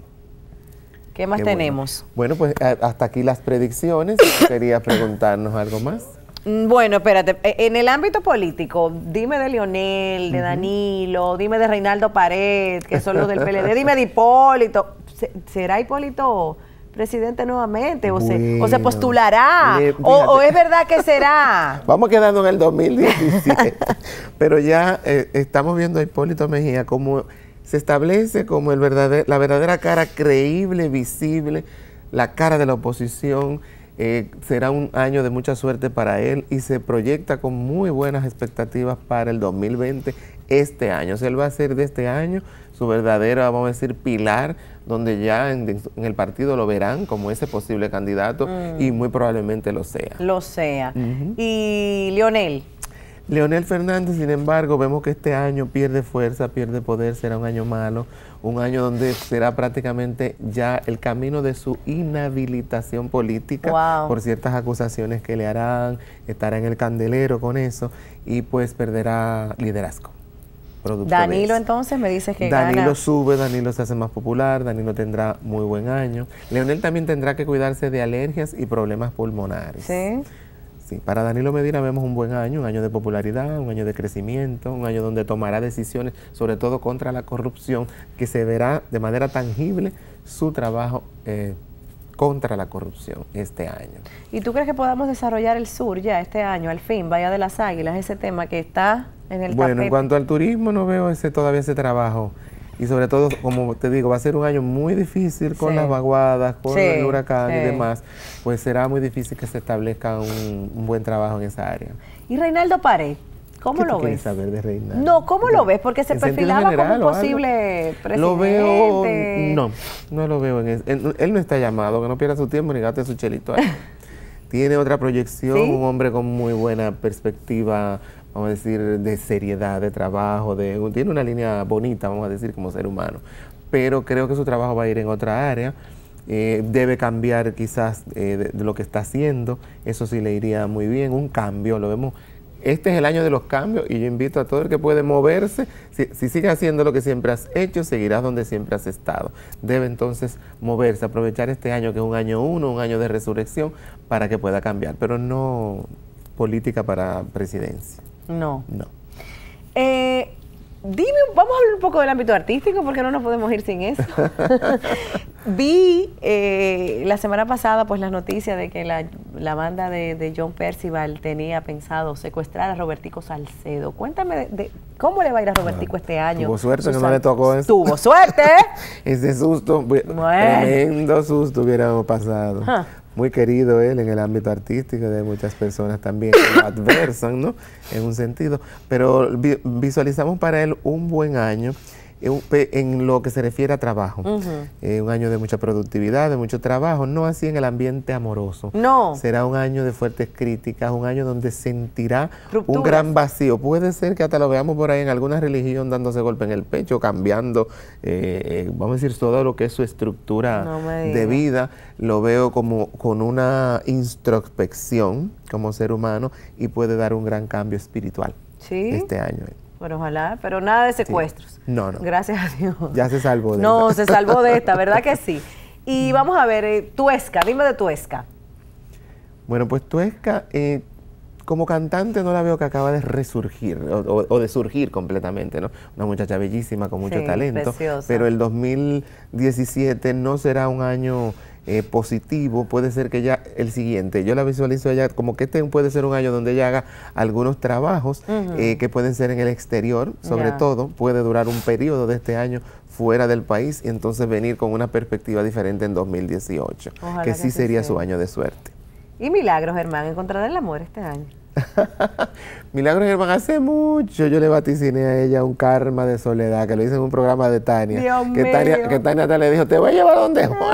¿Qué más Qué bueno. tenemos? Bueno, pues a- hasta aquí las predicciones. Quería preguntarnos algo más. Mm, Bueno, espérate, e- en el ámbito político, dime de Leonel, de Danilo, dime de Reinaldo Pared, que son los del P L D, dime de Hipólito. Se- ¿Será Hipólito presidente nuevamente? ¿O, se, o se Bueno, postulará? le- o, ¿O fíjate. es verdad que será? Vamos quedando en el dos mil diecisiete. Pero ya eh, estamos viendo a Hipólito Mejía como se establece como el verdadero, la verdadera cara creíble, visible, la cara de la oposición. Eh, será un año de mucha suerte para él y se proyecta con muy buenas expectativas para el dos mil veinte, este año. O sea, él va a ser de este año su verdadero, vamos a decir, pilar, donde ya en, en el partido lo verán como ese posible candidato Mm. y muy probablemente lo sea. Lo sea. Ujú. Y Leonel, Leonel Fernández, sin embargo, vemos que este año pierde fuerza, pierde poder, será un año malo, un año donde será prácticamente ya el camino de su inhabilitación política Wow. por ciertas acusaciones que le harán, estará en el candelero con eso y pues perderá liderazgo. producto de Danilo eso. entonces me dices que Danilo gana. sube, Danilo se hace más popular, Danilo tendrá muy buen año. Leonel también tendrá que cuidarse de alergias y problemas pulmonares. Sí. Sí, para Danilo Medina vemos un buen año, un año de popularidad, un año de crecimiento, un año donde tomará decisiones, sobre todo contra la corrupción, que se verá de manera tangible su trabajo eh, contra la corrupción este año. ¿Y tú crees que podamos desarrollar el sur ya este año, al fin, Bahía de las Águilas, ese tema que está en el Bueno, en tapete? cuanto al turismo no veo ese todavía ese trabajo. Y sobre todo, como te digo, va a ser un año muy difícil con Sí. las vaguadas, con Sí, el huracán sí. y demás. Pues será muy difícil que se establezca un, un buen trabajo en esa área. ¿Y Reinaldo Pared? ¿Cómo ¿Qué tú lo quieres ves? saber de Reinaldo? No, ¿cómo lo ves? Porque se ¿En sentido perfilaba general como o un algo? posible presidente. Lo veo, no, no lo veo en eso. Él, él no está llamado, que no pierda su tiempo ni gaste su chelito ahí. Tiene otra proyección, ¿Sí? un hombre con muy buena perspectiva, vamos a decir, de seriedad, de trabajo, de, tiene una línea bonita, vamos a decir, como ser humano. Pero creo que su trabajo va a ir en otra área. Eh, debe cambiar quizás eh, de, de lo que está haciendo, eso sí le iría muy bien, un cambio, lo vemos. Este es el año de los cambios y yo invito a todo el que puede moverse. Si, si sigues haciendo lo que siempre has hecho, seguirás donde siempre has estado. Debe entonces moverse, aprovechar este año que es un año uno, un año de resurrección, para que pueda cambiar, pero no política para presidencia. No. No. Eh, dime, vamos a hablar un poco del ámbito artístico porque no nos podemos ir sin eso. Vi eh, la semana pasada pues las noticias de que la, la banda de, de John Percival tenía pensado secuestrar a Robertico Salcedo. Cuéntame de, de cómo le va a ir a Robertico este año. Tuvo suerte que no Susana. le tocó eso. Tuvo suerte. Ese susto, bu- tremendo susto hubiéramos pasado. Ajá. Muy querido él en el ámbito artístico, de muchas personas también que lo adversan, ¿no? En un sentido. Pero vi- visualizamos para él un buen año en, en lo que se refiere a trabajo. Ujú. Eh, un año de mucha productividad, de mucho trabajo, no así en el ambiente amoroso. No. Será un año de fuertes críticas, un año donde sentirá Rupturas. un gran vacío. Puede ser que hasta lo veamos por ahí en alguna religión dándose golpe en el pecho, cambiando, eh, eh, vamos a decir, todo lo que es su estructura No me de digas. vida. Lo veo como con una introspección como ser humano y puede dar un gran cambio espiritual Sí. este año. Pero ojalá, pero nada de secuestros. No, no. Gracias a Dios. Ya se salvó de No, esa. se salvó de esta, ¿verdad que sí? Y vamos a ver, eh, Tuesca, dime de Tuesca. Bueno, pues Tuesca, eh, como cantante no la veo que acaba de resurgir o, o- o de surgir completamente, ¿no? Una muchacha bellísima con mucho Sí, talento, preciosa. pero el dos mil diecisiete no será un año eh, positivo, puede ser que ya el siguiente, yo la visualizo ella como que este puede ser un año donde ella haga algunos trabajos uh-huh. eh, que pueden ser en el exterior, sobre yeah. todo, puede durar un periodo de este año fuera del país y entonces venir con una perspectiva diferente en dos mil dieciocho, Ojalá que, que sí sería sea. su año de suerte. ¿Y Milagros, Germán? ¿Encontrar el amor este año? Milagros, Germán, hace mucho yo le vaticiné a ella un karma de soledad, que lo hice en un programa de Tania. Dios que mío. Tania, que Tania hasta le dijo, te voy a llevar donde Juan.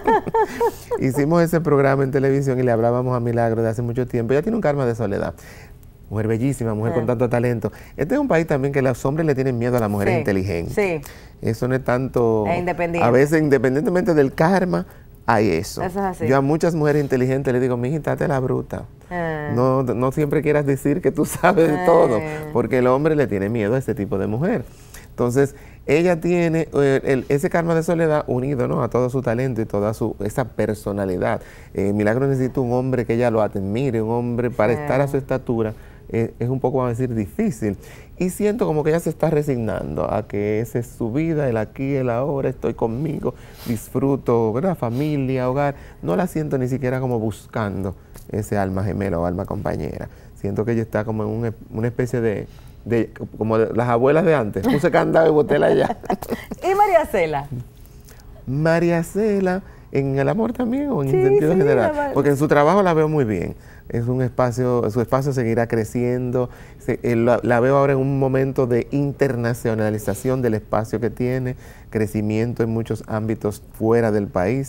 Hicimos ese programa en televisión y le hablábamos a Milagros de hace mucho tiempo. Ella tiene un karma de soledad. Mujer bellísima, mujer sí. con tanto talento. Este es un país también que los hombres le tienen miedo a las mujeres sí. inteligentes. Sí. Eso no es tanto... Es independiente. A veces, independientemente del karma, hay eso. Eso es así. Yo a muchas mujeres inteligentes les digo, mijita, date la bruta. Ah. No, no siempre quieras decir que tú sabes de ah. todo, porque el hombre le tiene miedo a este tipo de mujer. Entonces, ella tiene eh, el, ese karma de soledad unido, ¿no?, a todo su talento y toda su esa personalidad. Eh, Milagro necesita un hombre que ella lo admire, un hombre para ah. estar a su estatura. Eh, es un poco, vamos a decir, difícil. Y siento como que ella se está resignando a que esa es su vida, el aquí, el ahora, estoy conmigo, disfruto, ¿verdad?, familia, hogar. No la siento ni siquiera como buscando ese alma gemela o alma compañera. Siento que ella está como en un, una especie de, de, como de las abuelas de antes. Puse candado y boté la allá. ¿Y María Cela? María Cela, en el amor también o en sí, sentido sí, general. Porque en su trabajo la veo muy bien. Es un espacio, su espacio seguirá creciendo. Se, eh, la, la veo ahora en un momento de internacionalización del espacio que tiene, crecimiento en muchos ámbitos fuera del país.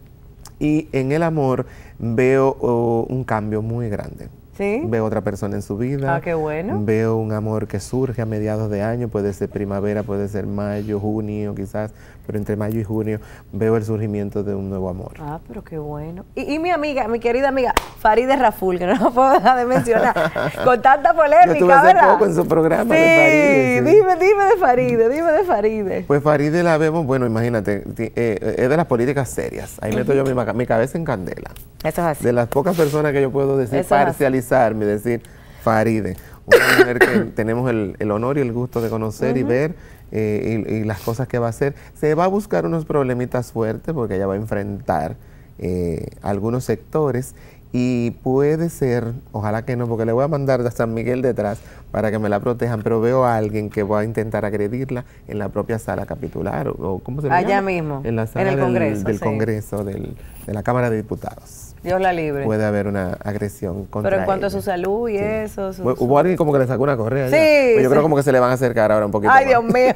Y en el amor veo oh, un cambio muy grande. ¿Sí? Veo otra persona en su vida. Ah, qué bueno. Veo un amor que surge a mediados de año, puede ser primavera, puede ser mayo, junio quizás, pero entre mayo y junio veo el surgimiento de un nuevo amor. Ah, pero qué bueno. Y, y mi amiga, mi querida amiga, Farideh Raful, que no la puedo dejar de mencionar, con tanta polémica, Yo estuve hace ¿verdad? poco en su programa sí, de Farideh. Sí, dime, dime de Farideh, dime de Farideh. Pues Farideh la vemos, bueno, imagínate, eh, es de las políticas serias. Ahí meto yo mi, mi cabeza en candela. Eso es así. De las pocas personas que yo puedo decir, Eso parcializarme, decir Farideh, una mujer que tenemos el, el honor y el gusto de conocer uh-huh. y ver eh, y, y las cosas que va a hacer. Se va a buscar unos problemitas fuertes porque ella va a enfrentar eh, algunos sectores y puede ser, ojalá que no, porque le voy a mandar a San Miguel detrás para que me la protejan, pero veo a alguien que va a intentar agredirla en la propia sala capitular o, o ¿cómo se llama? Allá mismo, en la sala en el del Congreso, del, sí. Congreso del, de la Cámara de Diputados. Dios la libre. Puede haber una agresión contra Pero en cuanto ella. a su salud y sí. eso. Su, Hubo su... alguien como que le sacó una correa. Sí. Pues yo sí. creo como que se le van a acercar ahora un poquito. Ay, más. Dios mío.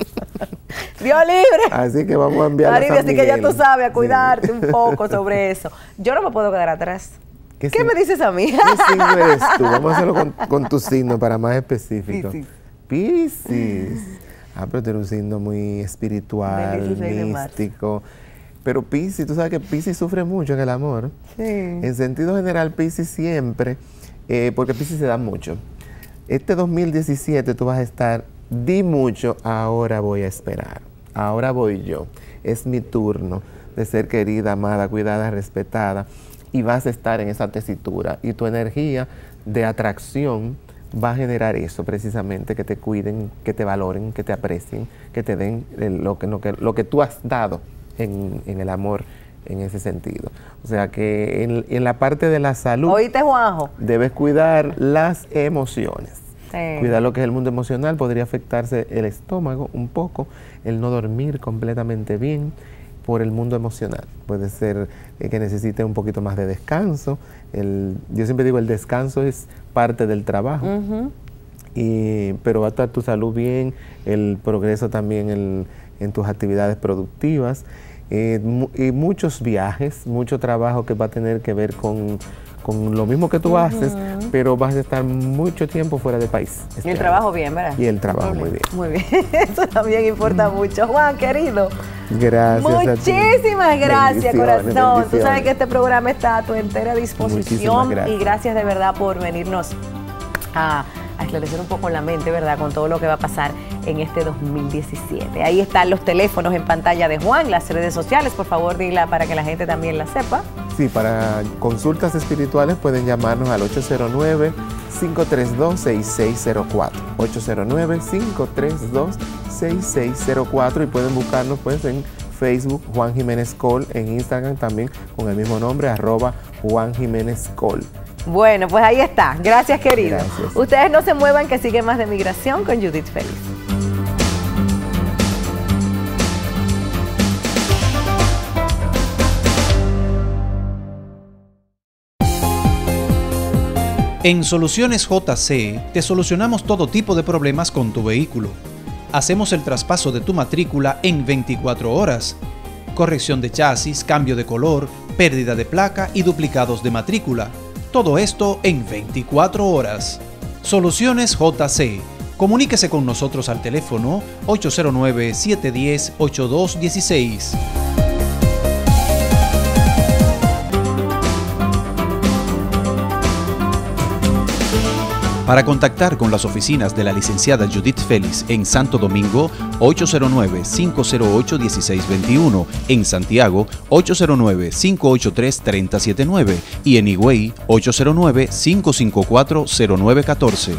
Dios libre. Así que vamos a enviar Farideh, a San así que ya Miguel. tú sabes, a cuidarte sí. un poco sobre eso. Yo no me puedo quedar atrás. ¿Qué, ¿Qué me dices a mí? ¿Qué signo eres tú? Vamos a hacerlo con, con tu signo para más específico. Piscis. Piscis. Ah, pero tú eres un signo muy espiritual, místico. Pero Piscis, tú sabes que Piscis sufre mucho en el amor. Sí. En sentido general, Piscis siempre, eh, porque Piscis se da mucho. Este dos mil diecisiete tú vas a estar, di mucho, ahora voy a esperar. Ahora voy yo. Es mi turno de ser querida, amada, cuidada, respetada. Y vas a estar en esa tesitura. Y tu energía de atracción va a generar eso precisamente, que te cuiden, que te valoren, que te aprecien, que te den lo que, lo que, lo que tú has dado en, en el amor en ese sentido. O sea que en, en la parte de la salud, ¿oíste, Juanjo? Debes cuidar las emociones. Sí. Cuidar lo que es el mundo emocional, podría afectarse el estómago un poco, el no dormir completamente bien por el mundo emocional. Puede ser eh, que necesite un poquito más de descanso. El, yo siempre digo, el descanso es parte del trabajo, uh-huh. y, pero va a estar tu salud bien, el progreso también el, en tus actividades productivas, eh, mu y muchos viajes, mucho trabajo que va a tener que ver con, con lo mismo que tú uh-huh. haces, pero vas a estar mucho tiempo fuera del país. Y el trabajo bien, ¿verdad? Y el trabajo muy bien. Muy bien, eso también importa mm. mucho. Juan, querido. Gracias. Muchísimas gracias, corazón. Bendiciones. Tú sabes que este programa está a tu entera disposición. Gracias. Y gracias de verdad por venirnos a, a esclarecer un poco la mente, ¿verdad?, con todo lo que va a pasar en este dos mil diecisiete. Ahí están los teléfonos en pantalla de Juan, las redes sociales, por favor, dila para que la gente también la sepa. Sí, para consultas espirituales pueden llamarnos al ocho cero nueve, cinco tres dos, seis seis cero cuatro. ocho cero nueve, cinco tres dos, seis seis cero cuatro y pueden buscarnos pues en Facebook Juan Jiménez Col, en Instagram también con el mismo nombre, arroba Juan Jiménez Col. Bueno, pues ahí está. Gracias, querido. Gracias. Ustedes no se muevan, que sigue más de Migración con Judith Félix. En Soluciones J C te solucionamos todo tipo de problemas con tu vehículo. Hacemos el traspaso de tu matrícula en veinticuatro horas. Corrección de chasis, cambio de color, pérdida de placa y duplicados de matrícula. Todo esto en veinticuatro horas. Soluciones J C. Comuníquese con nosotros al teléfono ocho cero nueve, siete uno cero, ocho dos uno seis. Para contactar con las oficinas de la licenciada Judith Félix en Santo Domingo, ocho cero nueve, cinco cero ocho, uno seis dos uno, en Santiago, ocho cero nueve, cinco ocho tres, tres cero siete nueve y en Higüey, ocho cero nueve, cinco cinco cuatro, cero nueve uno cuatro.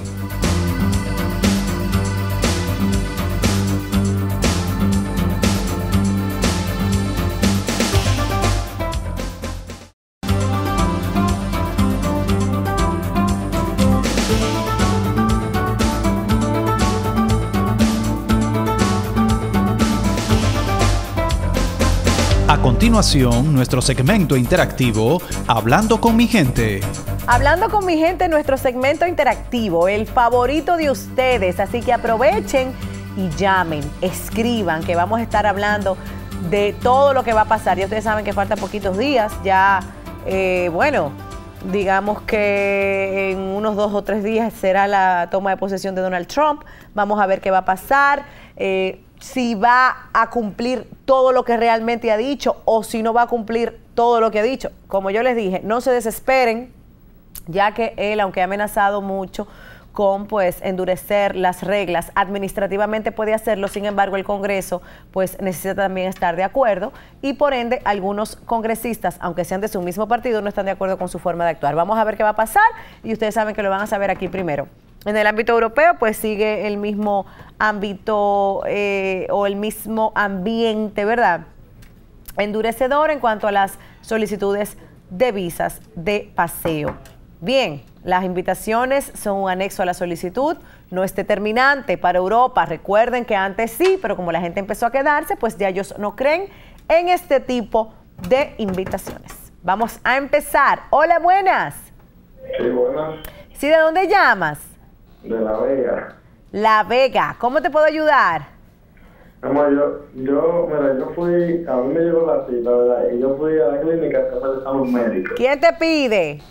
A continuación, nuestro segmento interactivo, Hablando con mi gente. Hablando con mi gente, nuestro segmento interactivo, el favorito de ustedes. Así que aprovechen y llamen, escriban, que vamos a estar hablando de todo lo que va a pasar. Ya ustedes saben que faltan poquitos días. Ya, eh, bueno, digamos que en unos dos o tres días será la toma de posesión de Donald Trump. Vamos a ver qué va a pasar. Eh, si va a cumplir todo lo que realmente ha dicho o si no va a cumplir todo lo que ha dicho. Como yo les dije, no se desesperen, ya que él, aunque ha amenazado mucho con pues endurecer las reglas, administrativamente puede hacerlo. Sin embargo, el Congreso pues necesita también estar de acuerdo y por ende algunos congresistas, aunque sean de su mismo partido, no están de acuerdo con su forma de actuar. Vamos a ver qué va a pasar y ustedes saben que lo van a saber aquí primero. En el ámbito europeo, pues sigue el mismo ámbito eh, o el mismo ambiente, ¿verdad? Endurecedor en cuanto a las solicitudes de visas de paseo. Bien, las invitaciones son un anexo a la solicitud, no es determinante para Europa. Recuerden que antes sí, pero como la gente empezó a quedarse, pues ya ellos no creen en este tipo de invitaciones. Vamos a empezar. Hola, buenas. Sí, buenas. ¿Sí, de dónde llamas? De La Vega. La Vega. ¿Cómo te puedo ayudar? Amor, yo, yo, mira, yo fui, a mí me llegó la cita, ¿verdad? Y yo fui a la clínica a hacer el examen médico. ¿Quién te pide?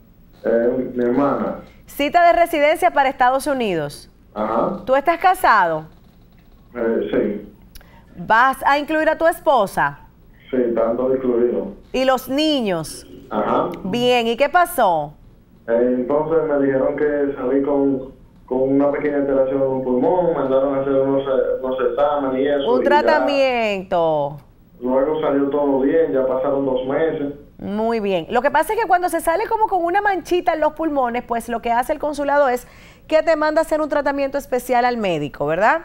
Eh, mi hermana. Cita de residencia para Estados Unidos. Ajá. ¿Tú estás casado? Eh, sí. ¿Vas a incluir a tu esposa? Sí, tanto incluido. ¿Y los niños? Ajá. Bien, ¿y qué pasó? Eh, entonces me dijeron que salí con, con una pequeña alteración en un pulmón, me mandaron a hacer unos, unos exámenes y eso. Un y tratamiento. Ya, luego salió todo bien, ya pasaron dos meses. Muy bien. Lo que pasa es que cuando se sale como con una manchita en los pulmones, pues lo que hace el consulado es que te manda a hacer un tratamiento especial al médico, ¿verdad?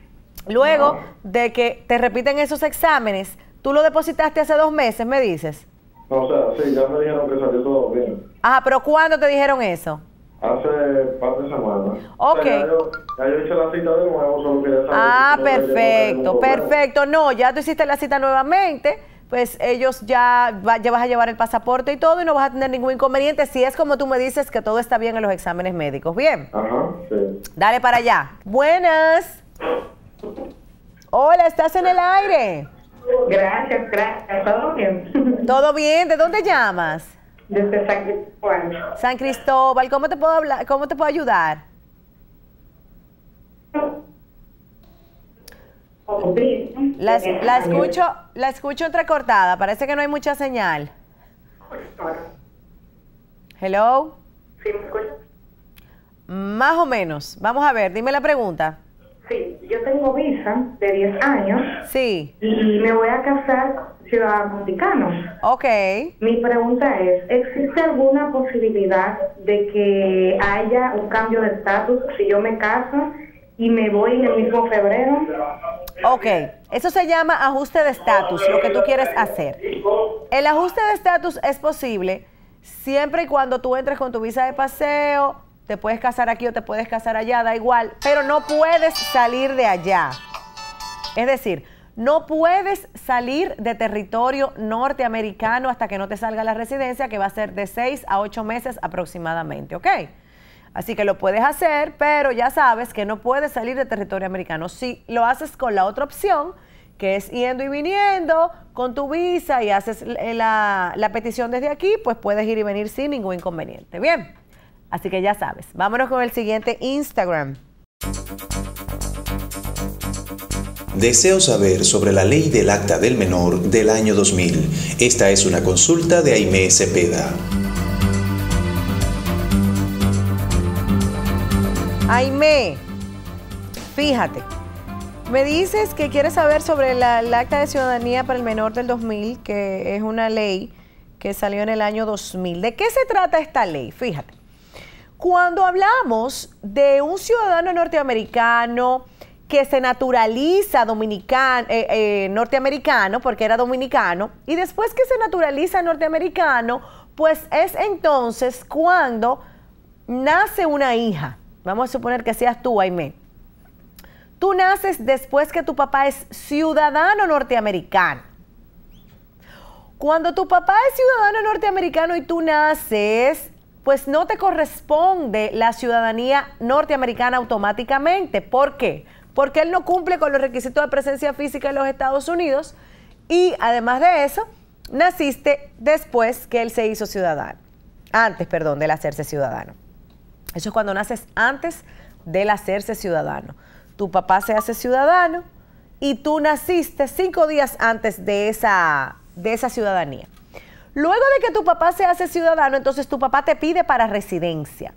Luego No. de que te repiten esos exámenes, tú lo depositaste hace dos meses, me dices. O sea, sí, ya me dijeron que salió todo bien. Ajá, pero ¿cuándo te dijeron eso? Hace par de semanas. Ok. O sea, ya, yo, ya yo hice la cita de nuevo, solo quería saber. Ah, si no me llegó perfecto, ningún problema. perfecto. No, ya tú hiciste la cita nuevamente, pues ellos ya, va, ya vas a llevar el pasaporte y todo y no vas a tener ningún inconveniente si es como tú me dices que todo está bien en los exámenes médicos. Bien. Ajá, sí. Dale para allá. Buenas. Hola, ¿estás en el aire? Gracias, gracias. ¿Todo bien? ¿Todo bien? ¿De dónde llamas? Desde San Cristóbal. San Cristóbal. ¿Cómo te puedo hablar? ¿Cómo te puedo ayudar? La, la escucho, la escucho entrecortada. Parece que no hay mucha señal. Hello. ¿Sí me escuchas? Más o menos. Vamos a ver, dime la pregunta. Sí, yo tengo visa de diez años. Sí. Y me voy a casar con ciudadanos mexicanos. Ok. Mi pregunta es, ¿existe alguna posibilidad de que haya un cambio de estatus si yo me caso y me voy en el mismo febrero. Ok, eso se llama ajuste de estatus, lo que tú quieres hacer. El ajuste de estatus es posible siempre y cuando tú entres con tu visa de paseo, te puedes casar aquí o te puedes casar allá, da igual, pero no puedes salir de allá. Es decir, no puedes salir de territorio norteamericano hasta que no te salga la residencia, que va a ser de seis a ocho meses aproximadamente, ¿ok? Así que lo puedes hacer, pero ya sabes que no puedes salir de territorio americano. Si lo haces con la otra opción, que es yendo y viniendo con tu visa y haces la, la petición desde aquí, pues puedes ir y venir sin ningún inconveniente. Bien, así que ya sabes. Vámonos con el siguiente Instagram. Deseo saber sobre la ley del acta del menor del año dos mil. Esta es una consulta de Aimé Cepeda. Aimé, fíjate, me dices que quieres saber sobre la, el acta de ciudadanía para el menor del dos mil, que es una ley que salió en el año dos mil. ¿De qué se trata esta ley? Fíjate, cuando hablamos de un ciudadano norteamericano que se naturaliza dominicano, eh, eh, norteamericano, porque era dominicano, y después que se naturaliza norteamericano, pues es entonces cuando nace una hija. Vamos a suponer que seas tú, Aimé. Tú naces después que tu papá es ciudadano norteamericano. Cuando tu papá es ciudadano norteamericano y tú naces, pues no te corresponde la ciudadanía norteamericana automáticamente. ¿Por qué? Porque él no cumple con los requisitos de presencia física en los Estados Unidos y además de eso, naciste después que él se hizo ciudadano. Antes, perdón, del hacerse ciudadano. Eso es cuando naces antes del hacerse ciudadano. Tu papá se hace ciudadano y tú naciste cinco días antes de esa, de esa ciudadanía. Luego de que tu papá se hace ciudadano, entonces tu papá te pide para residencia.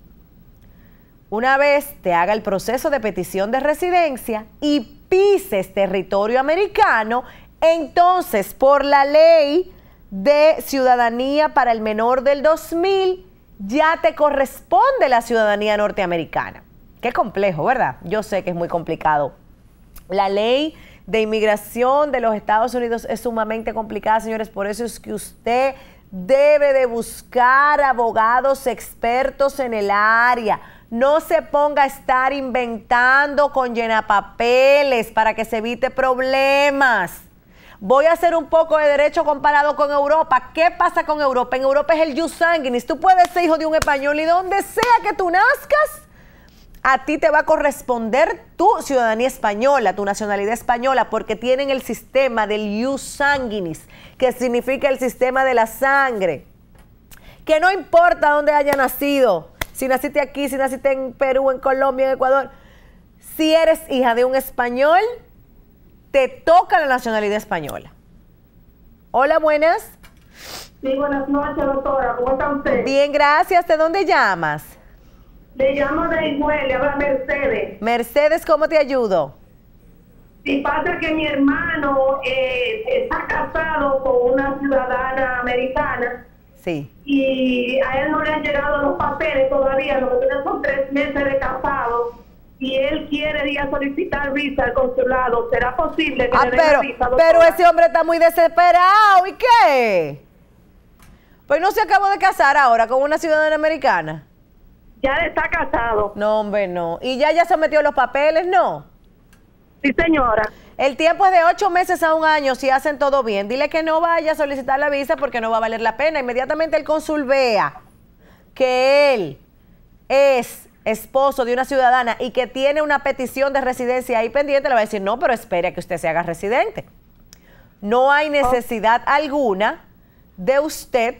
Una vez te haga el proceso de petición de residencia y pises territorio americano, entonces por la ley de ciudadanía para el menor del dos mil, ya te corresponde la ciudadanía norteamericana. Qué complejo, ¿verdad? Yo sé que es muy complicado. La ley de inmigración de los Estados Unidos es sumamente complicada, señores. Por eso es que usted debe de buscar abogados expertos en el área. No se ponga a estar inventando con llenapapeles para que se evite problemas. Voy a hacer un poco de derecho comparado con Europa. ¿Qué pasa con Europa? En Europa es el jus sanguinis. Tú puedes ser hijo de un español y donde sea que tú nazcas, a ti te va a corresponder tu ciudadanía española, tu nacionalidad española, porque tienen el sistema del jus sanguinis, que significa el sistema de la sangre. Que no importa dónde haya nacido, si naciste aquí, si naciste en Perú, en Colombia, en Ecuador, si eres hija de un español, te toca la nacionalidad española. Hola, buenas. Sí, buenas noches, doctora. ¿Cómo está usted? Bien, gracias. ¿De dónde llamas? Le llamo de Iguel, le habla Mercedes. Mercedes, ¿cómo te ayudo? Sí, pasa que mi hermano eh, está casado con una ciudadana americana. Sí. Y a él no le han llegado los papeles todavía, lo que tiene son tres meses de casado. Y él quiere ir a solicitar visa al consulado. ¿Será posible que ah, le den pero, la visa, doctora? Pero ese hombre está muy desesperado. ¿Y qué? Pues no se acabó de casar ahora con una ciudadana americana. Ya está casado. No, hombre, no. ¿Y ya ya sometió los papeles? No. Sí, señora. El tiempo es de ocho meses a un año si hacen todo bien. Dile que no vaya a solicitar la visa porque no va a valer la pena. Inmediatamente el cónsul vea que él es esposo de una ciudadana y que tiene una petición de residencia ahí pendiente, le va a decir, no, pero espere a que usted se haga residente. No hay necesidad oh. alguna de usted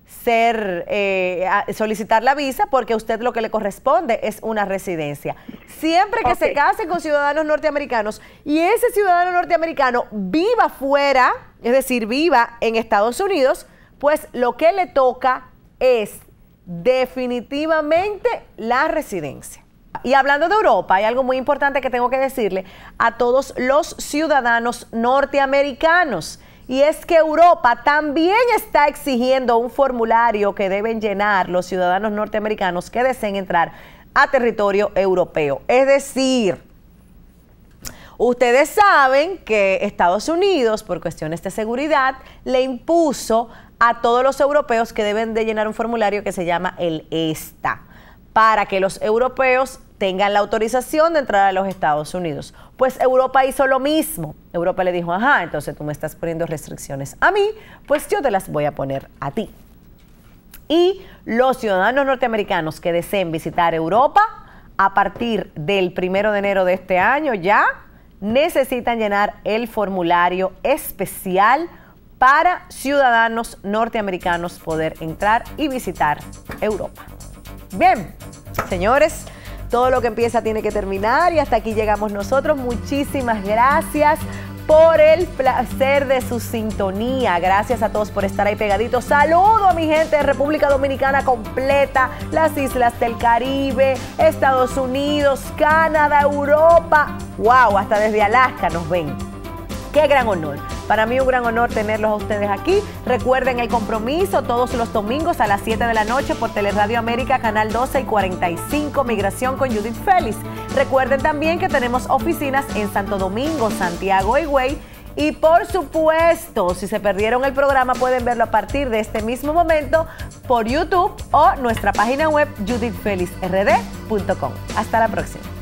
ser eh, solicitar la visa porque a usted lo que le corresponde es una residencia. Siempre que okay. se case con ciudadanos norteamericanos y ese ciudadano norteamericano viva fuera, es decir, viva en Estados Unidos, pues lo que le toca es definitivamente la residencia. Y hablando de Europa, hay algo muy importante que tengo que decirle a todos los ciudadanos norteamericanos. Y es que Europa también está exigiendo un formulario que deben llenar los ciudadanos norteamericanos que deseen entrar a territorio europeo. Es decir, ustedes saben que Estados Unidos, por cuestiones de seguridad, le impuso a todos los europeos que deben de llenar un formulario que se llama el ESTA, para que los europeos tengan la autorización de entrar a los Estados Unidos. Pues Europa hizo lo mismo. Europa le dijo, ajá, entonces tú me estás poniendo restricciones a mí, pues yo te las voy a poner a ti. Y los ciudadanos norteamericanos que deseen visitar Europa, a partir del primero de enero de este año ya, necesitan llenar el formulario especial para ciudadanos norteamericanos poder entrar y visitar Europa. Bien, señores, todo lo que empieza tiene que terminar y hasta aquí llegamos nosotros. Muchísimas gracias por el placer de su sintonía. Gracias a todos por estar ahí pegaditos. Saludo a mi gente de República Dominicana completa, las islas del Caribe, Estados Unidos, Canadá, Europa. ¡Wow! Hasta desde Alaska nos ven. ¡Qué gran honor! Para mí un gran honor tenerlos a ustedes aquí. Recuerden el compromiso todos los domingos a las siete de la noche por Teleradio América, Canal doce y cuarenta y cinco, Migración con Judith Félix. Recuerden también que tenemos oficinas en Santo Domingo, Santiago y Higüey. Y por supuesto, si se perdieron el programa, pueden verlo a partir de este mismo momento por YouTube o nuestra página web judith felix r d punto com. Hasta la próxima.